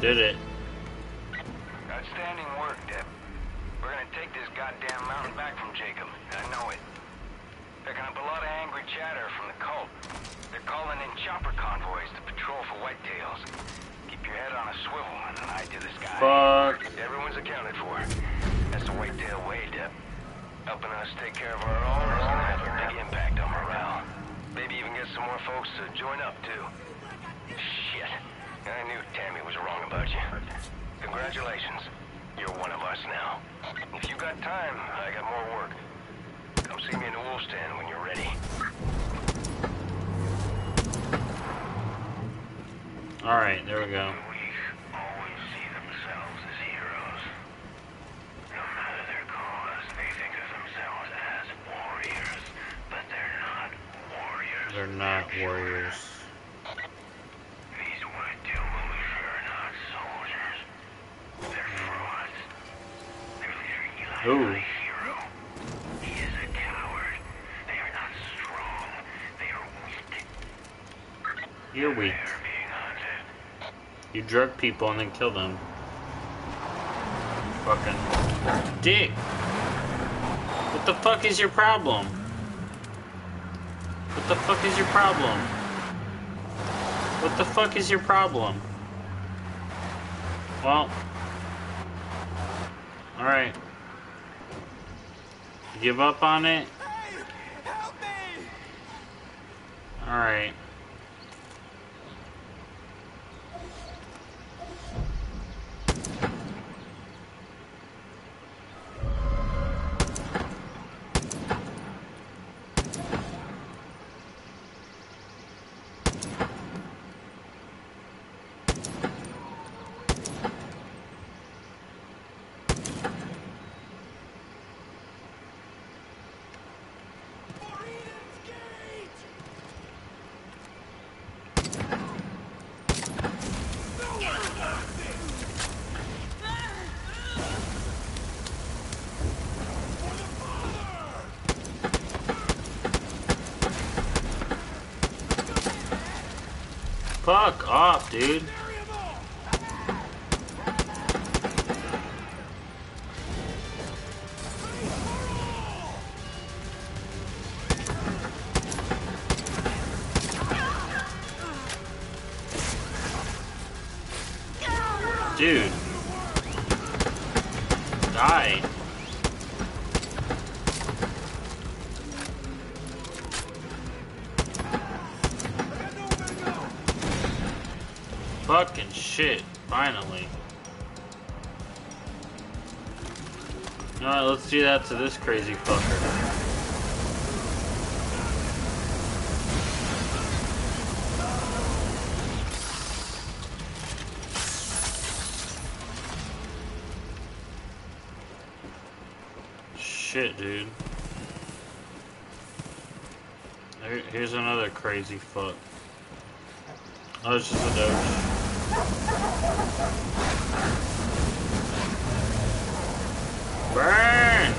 Did it. Outstanding work, Deb. We're gonna take this goddamn mountain back from Jacob. I know it. Picking up a lot of angry chatter from the cult. They're calling in chopper convoys to patrol for whitetails. Keep your head on a swivel and an eye to the sky. Fuck. Everyone's accounted for. That's the whitetail way, Deb. Helping us take care of our own is gonna have a big impact on morale. Maybe even get some more folks to join up, too. Shit. I knew Tammy was wrong about you. Congratulations. You're one of us now. If you got time, I got more work. Come see me in the wolf stand when you're ready. Alright, there we go. Always see themselves as heroes. No matter their cause, they think of themselves as warriors, but they're not warriors. They're not warriors. These whitetail militia are not soldiers. They're frauds. Their leader Eli Ooh. is not a hero. He is a coward. They are not strong. They are weak. You're weak. They're being hunted. You drug people and then kill them. Fucking dick. What the fuck is your problem? What the fuck is your problem? What the fuck is your problem? Well. Alright. Give up on it? Hey, help me! Alright. Fuck off, dude. Dude. Die. Fucking shit, finally. Alright, let's do that to this crazy fucker. Shit, dude. Here's another crazy fuck. Oh, it's just a doge. Burn!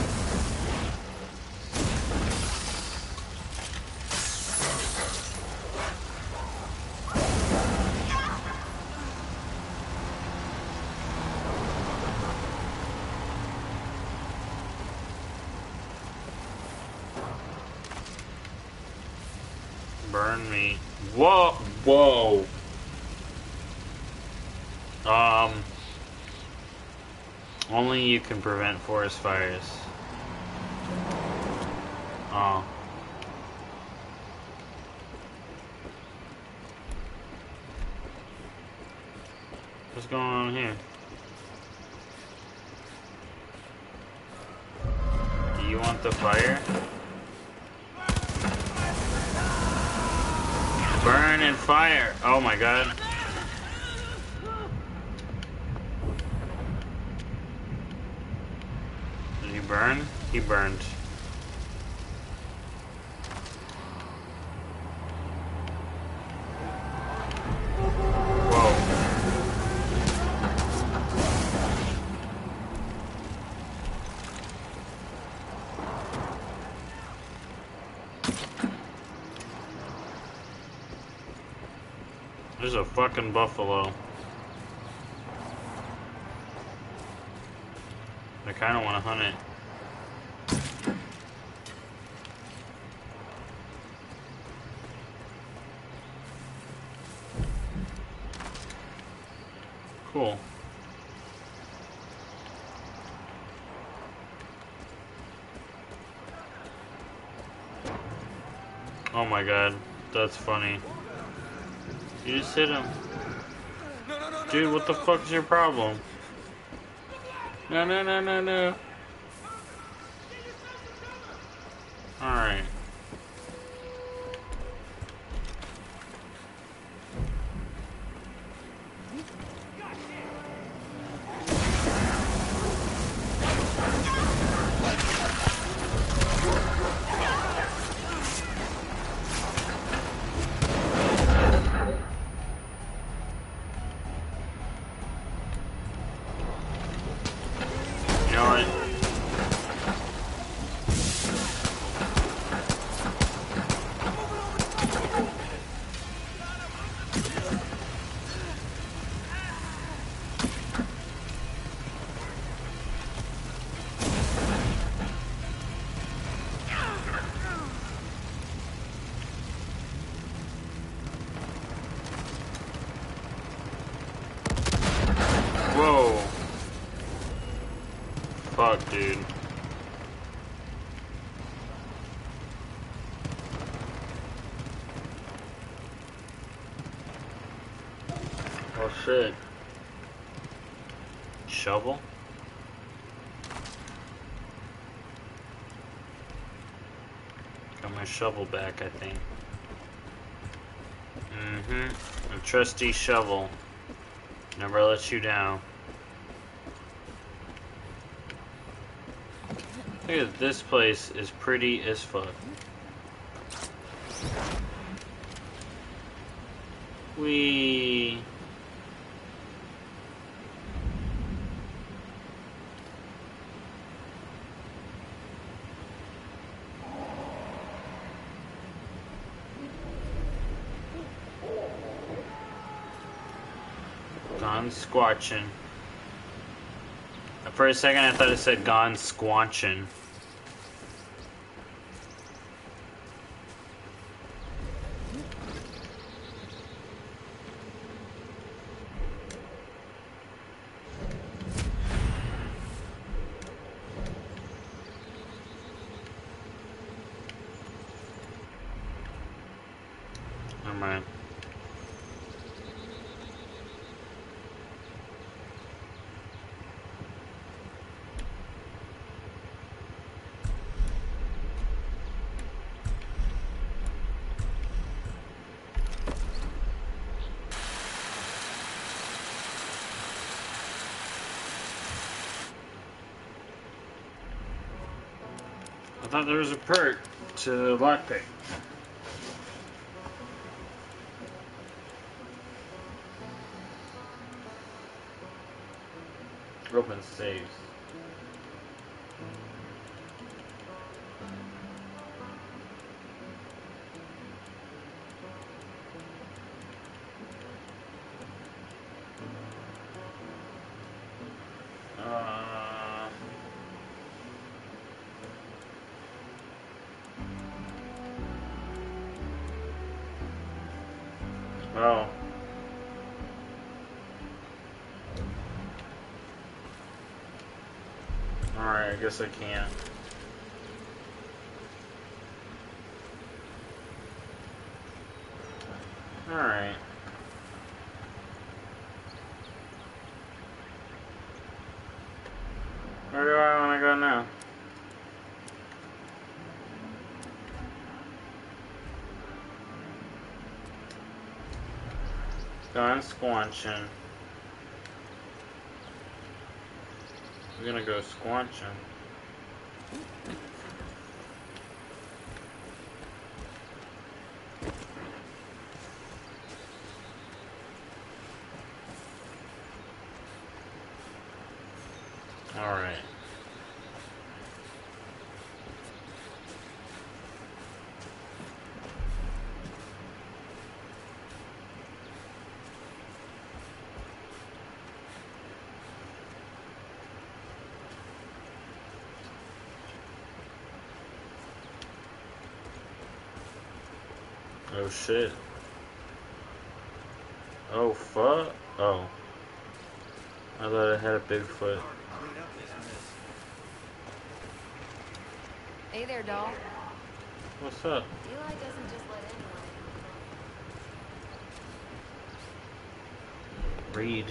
Burn me. Whoa! Whoa! Only you can prevent forest fires. Oh. What's going on here? Do you want the fire? Burn and fire! Oh my god. Did he burn? He burned. Whoa. There's a fucking buffalo. I kind of want to hunt it. Cool. Oh my god, that's funny. You just hit him. Dude, what the fuck is your problem? No, no, no, no, no. Alright. You know what? Whoa. Fuck, dude. Oh shit. Shovel? Got my shovel back, I think. A trusty shovel. Never lets you down. Look at this place is pretty as fuck. Wee. Gone squatching. For a second I thought it said gone squanching. Never mind. I thought there was a perk to lockpick. Open saves. Oh. Alright, I guess I can't. Alright. Where do I want to go now? Gone squanching. We're gonna go squanching. Alright. Oh shit. Oh fuck. Oh. I thought it had a Bigfoot. Hey there, doll. What's up? Eli doesn't just let anyone. Read.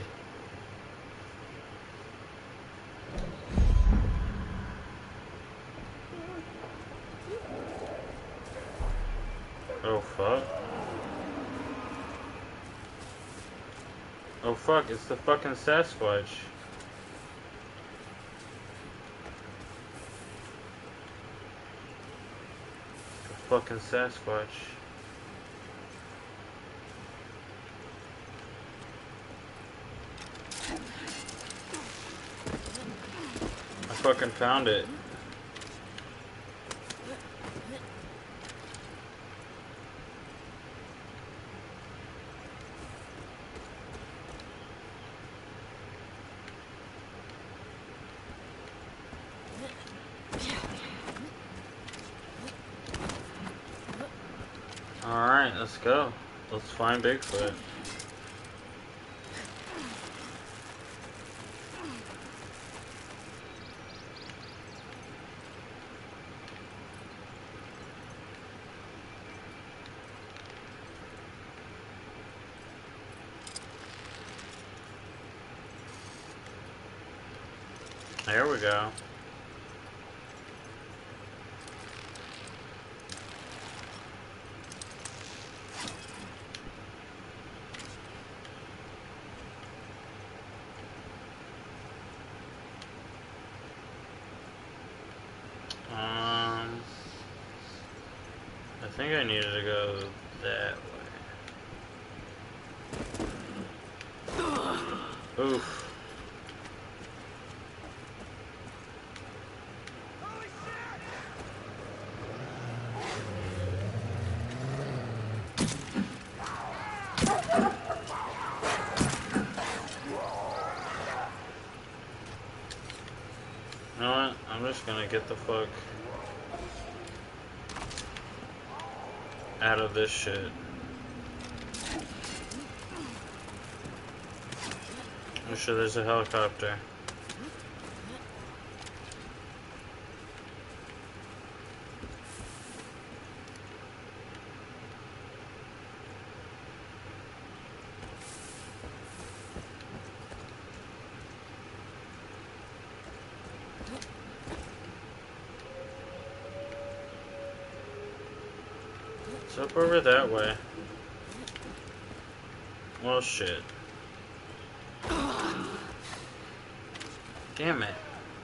Oh fuck. Oh fuck, it's the fucking Sasquatch. The fucking Sasquatch. I fucking found it. Alright, let's go. Let's find Bigfoot. There we go. I think I needed to go that way. Oof. You know what? I'm just gonna get the fuck out of this shit. I'm sure there's a helicopter. It's up over that way. Well, shit. Damn it.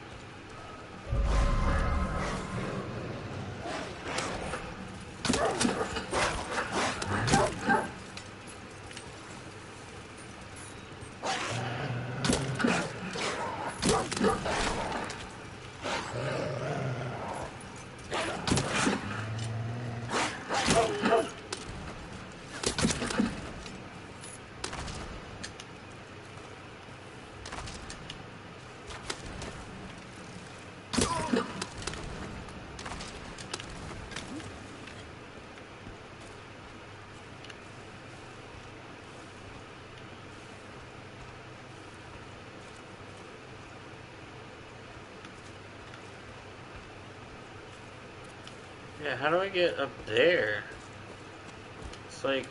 Yeah, how do I get up there? It's like,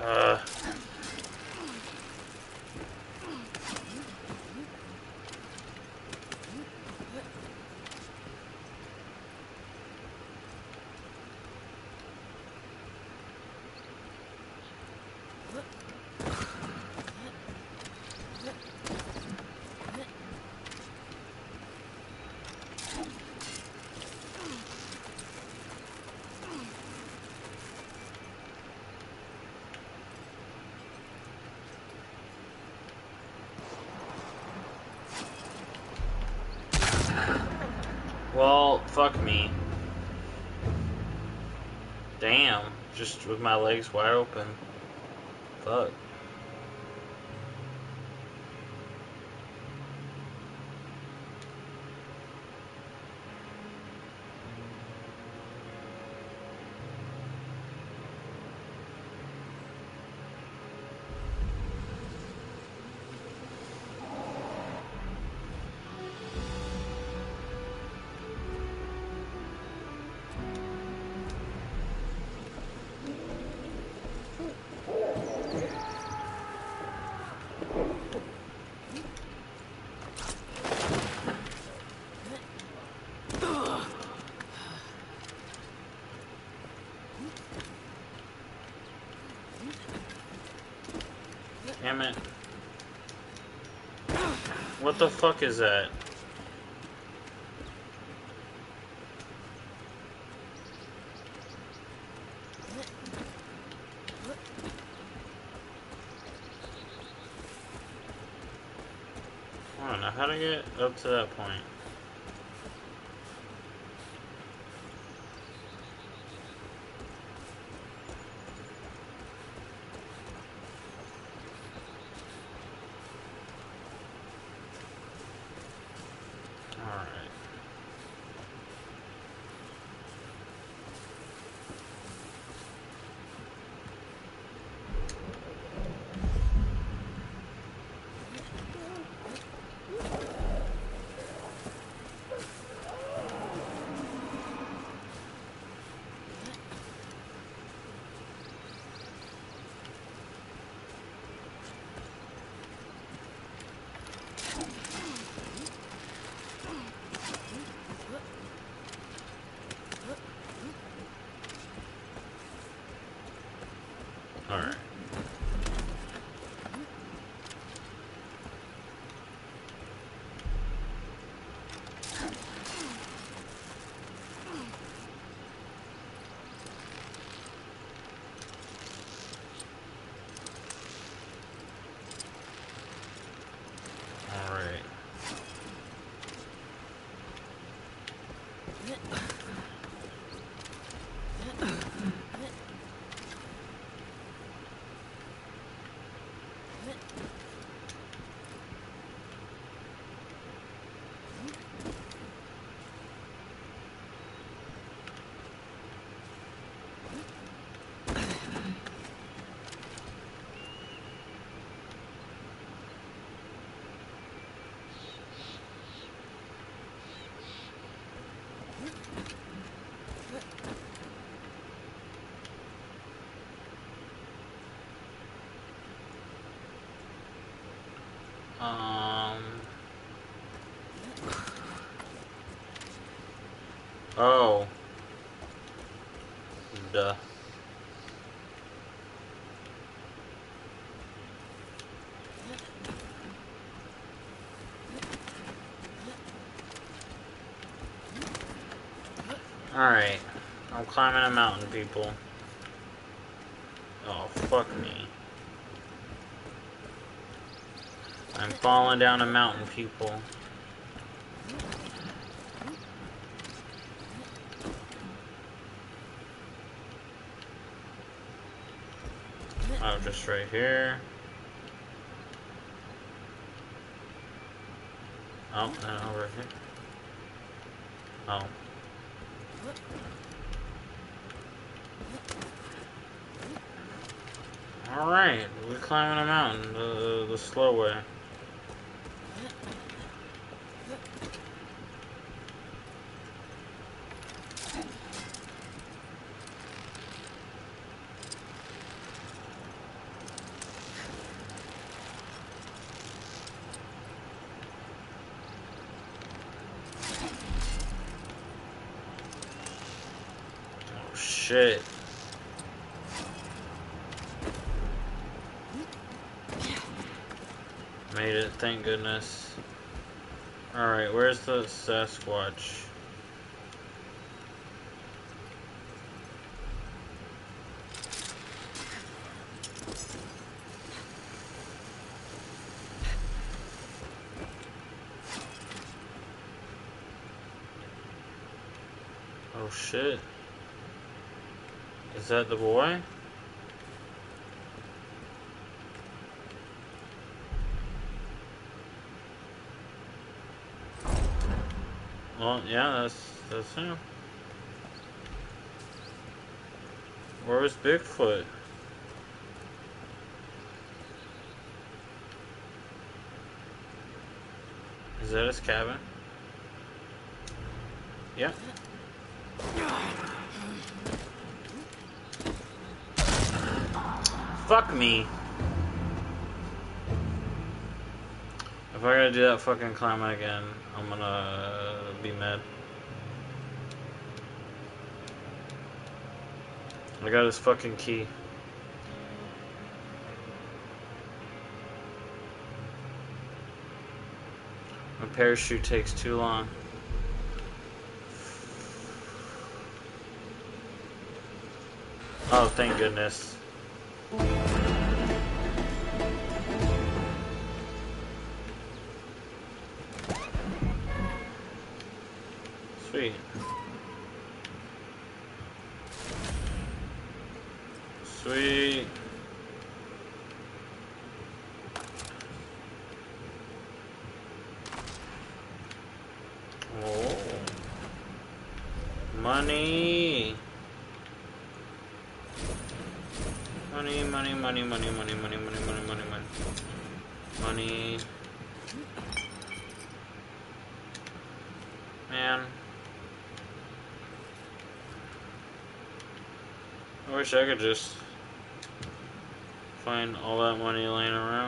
well, fuck me. Damn, just with my legs wide open. Fuck. Damn it. What the fuck is that? I don't know how to get up to that point. Alright. Alright. Oh. Duh. Alright. I'm climbing a mountain, people. Oh, fuck me. I'm falling down a mountain, people. Oh, just right here. Oh, and over here. Oh. Alright, we're climbing a mountain the slow way. Oh shit. Made it, thank goodness. Alright, where's the Sasquatch? Oh shit. Is that the boy? Well, yeah, that's him. Where was Bigfoot? Is that his cabin? Yep. Fuck me. If I gotta do that fucking climb again, I'm gonna be mad. I got his fucking key. parachute takes too long. Oh, thank goodness. Sweet. Sweet. Oh. Money. Money, money, money, money, money, money, money, money, money, money. Money. Man. I wish I could just find all that money laying around.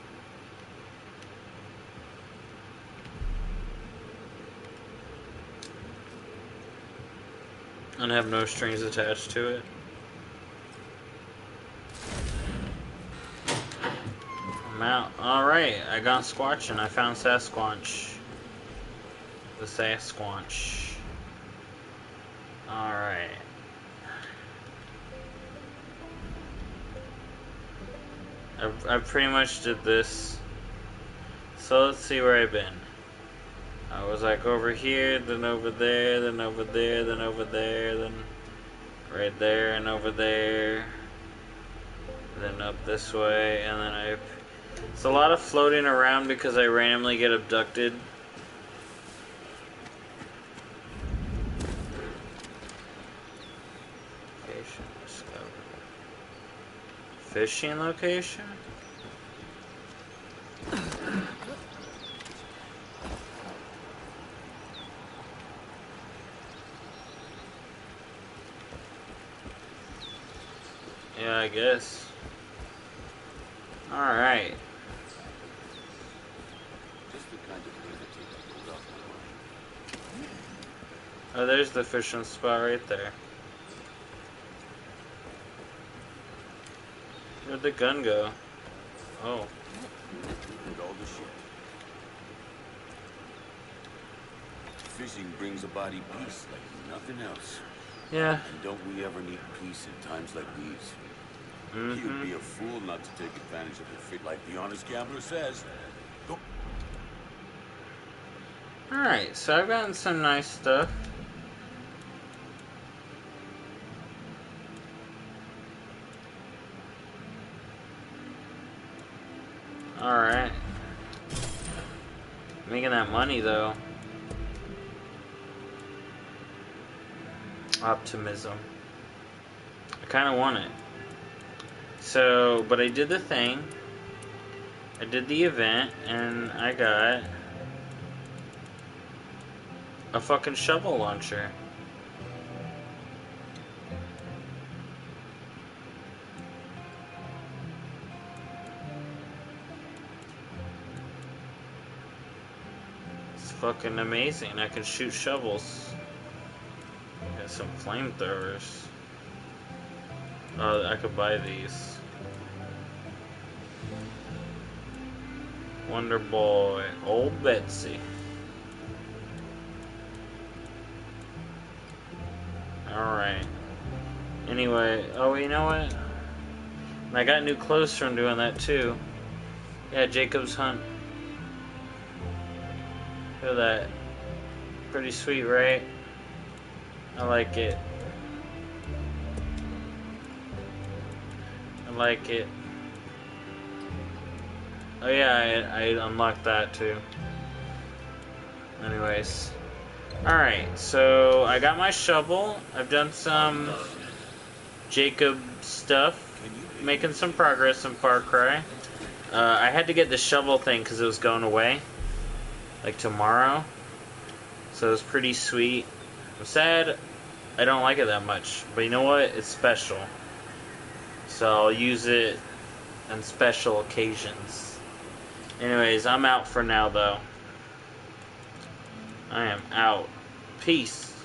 And have no strings attached to it. I'm out. Alright, I got Squatchin'. I found Sasquatch. The Sasquatch. Alright. I pretty much did this. So let's see where I've been. I was like over here, then over there, then over there, then over there, then right there and over there. Then up this way, and then it's a lot of floating around because I randomly get abducted. Location discovered. Fishing location? Yeah, I guess. Alright. Oh, there's the fishing spot right there. Where'd the gun go? Oh. With all the shit. Fishing brings a body peace like nothing else. Yeah. And don't we ever need peace in times like these? Mm-hmm. You'd be a fool not to take advantage of your fate, like the honest gambler says. Go. Alright, so I've gotten some nice stuff. Alright. Making that money though. Optimism. I kind of want it. So, but I did the thing. I did the event, and I got a fucking shovel launcher. It's fucking amazing. I can shoot shovels. Got some flamethrowers. Oh, I could buy these. Wonder Boy. Old Betsy. Alright. Anyway, oh, you know what? I got new clothes from doing that too. Yeah, Jacob's Hunt. Look at that. Pretty sweet, right? I like it. I like it. Oh yeah, I unlocked that too. Anyways. Alright, so I got my shovel. I've done some Jacob stuff. Making some progress in Far Cry. I had to get the shovel thing because it was going away. Like tomorrow. So it was pretty sweet. I'm sad I don't like it that much. But you know what? It's special. So I'll use it on special occasions. Anyways, I'm out for now though. I am out. Peace.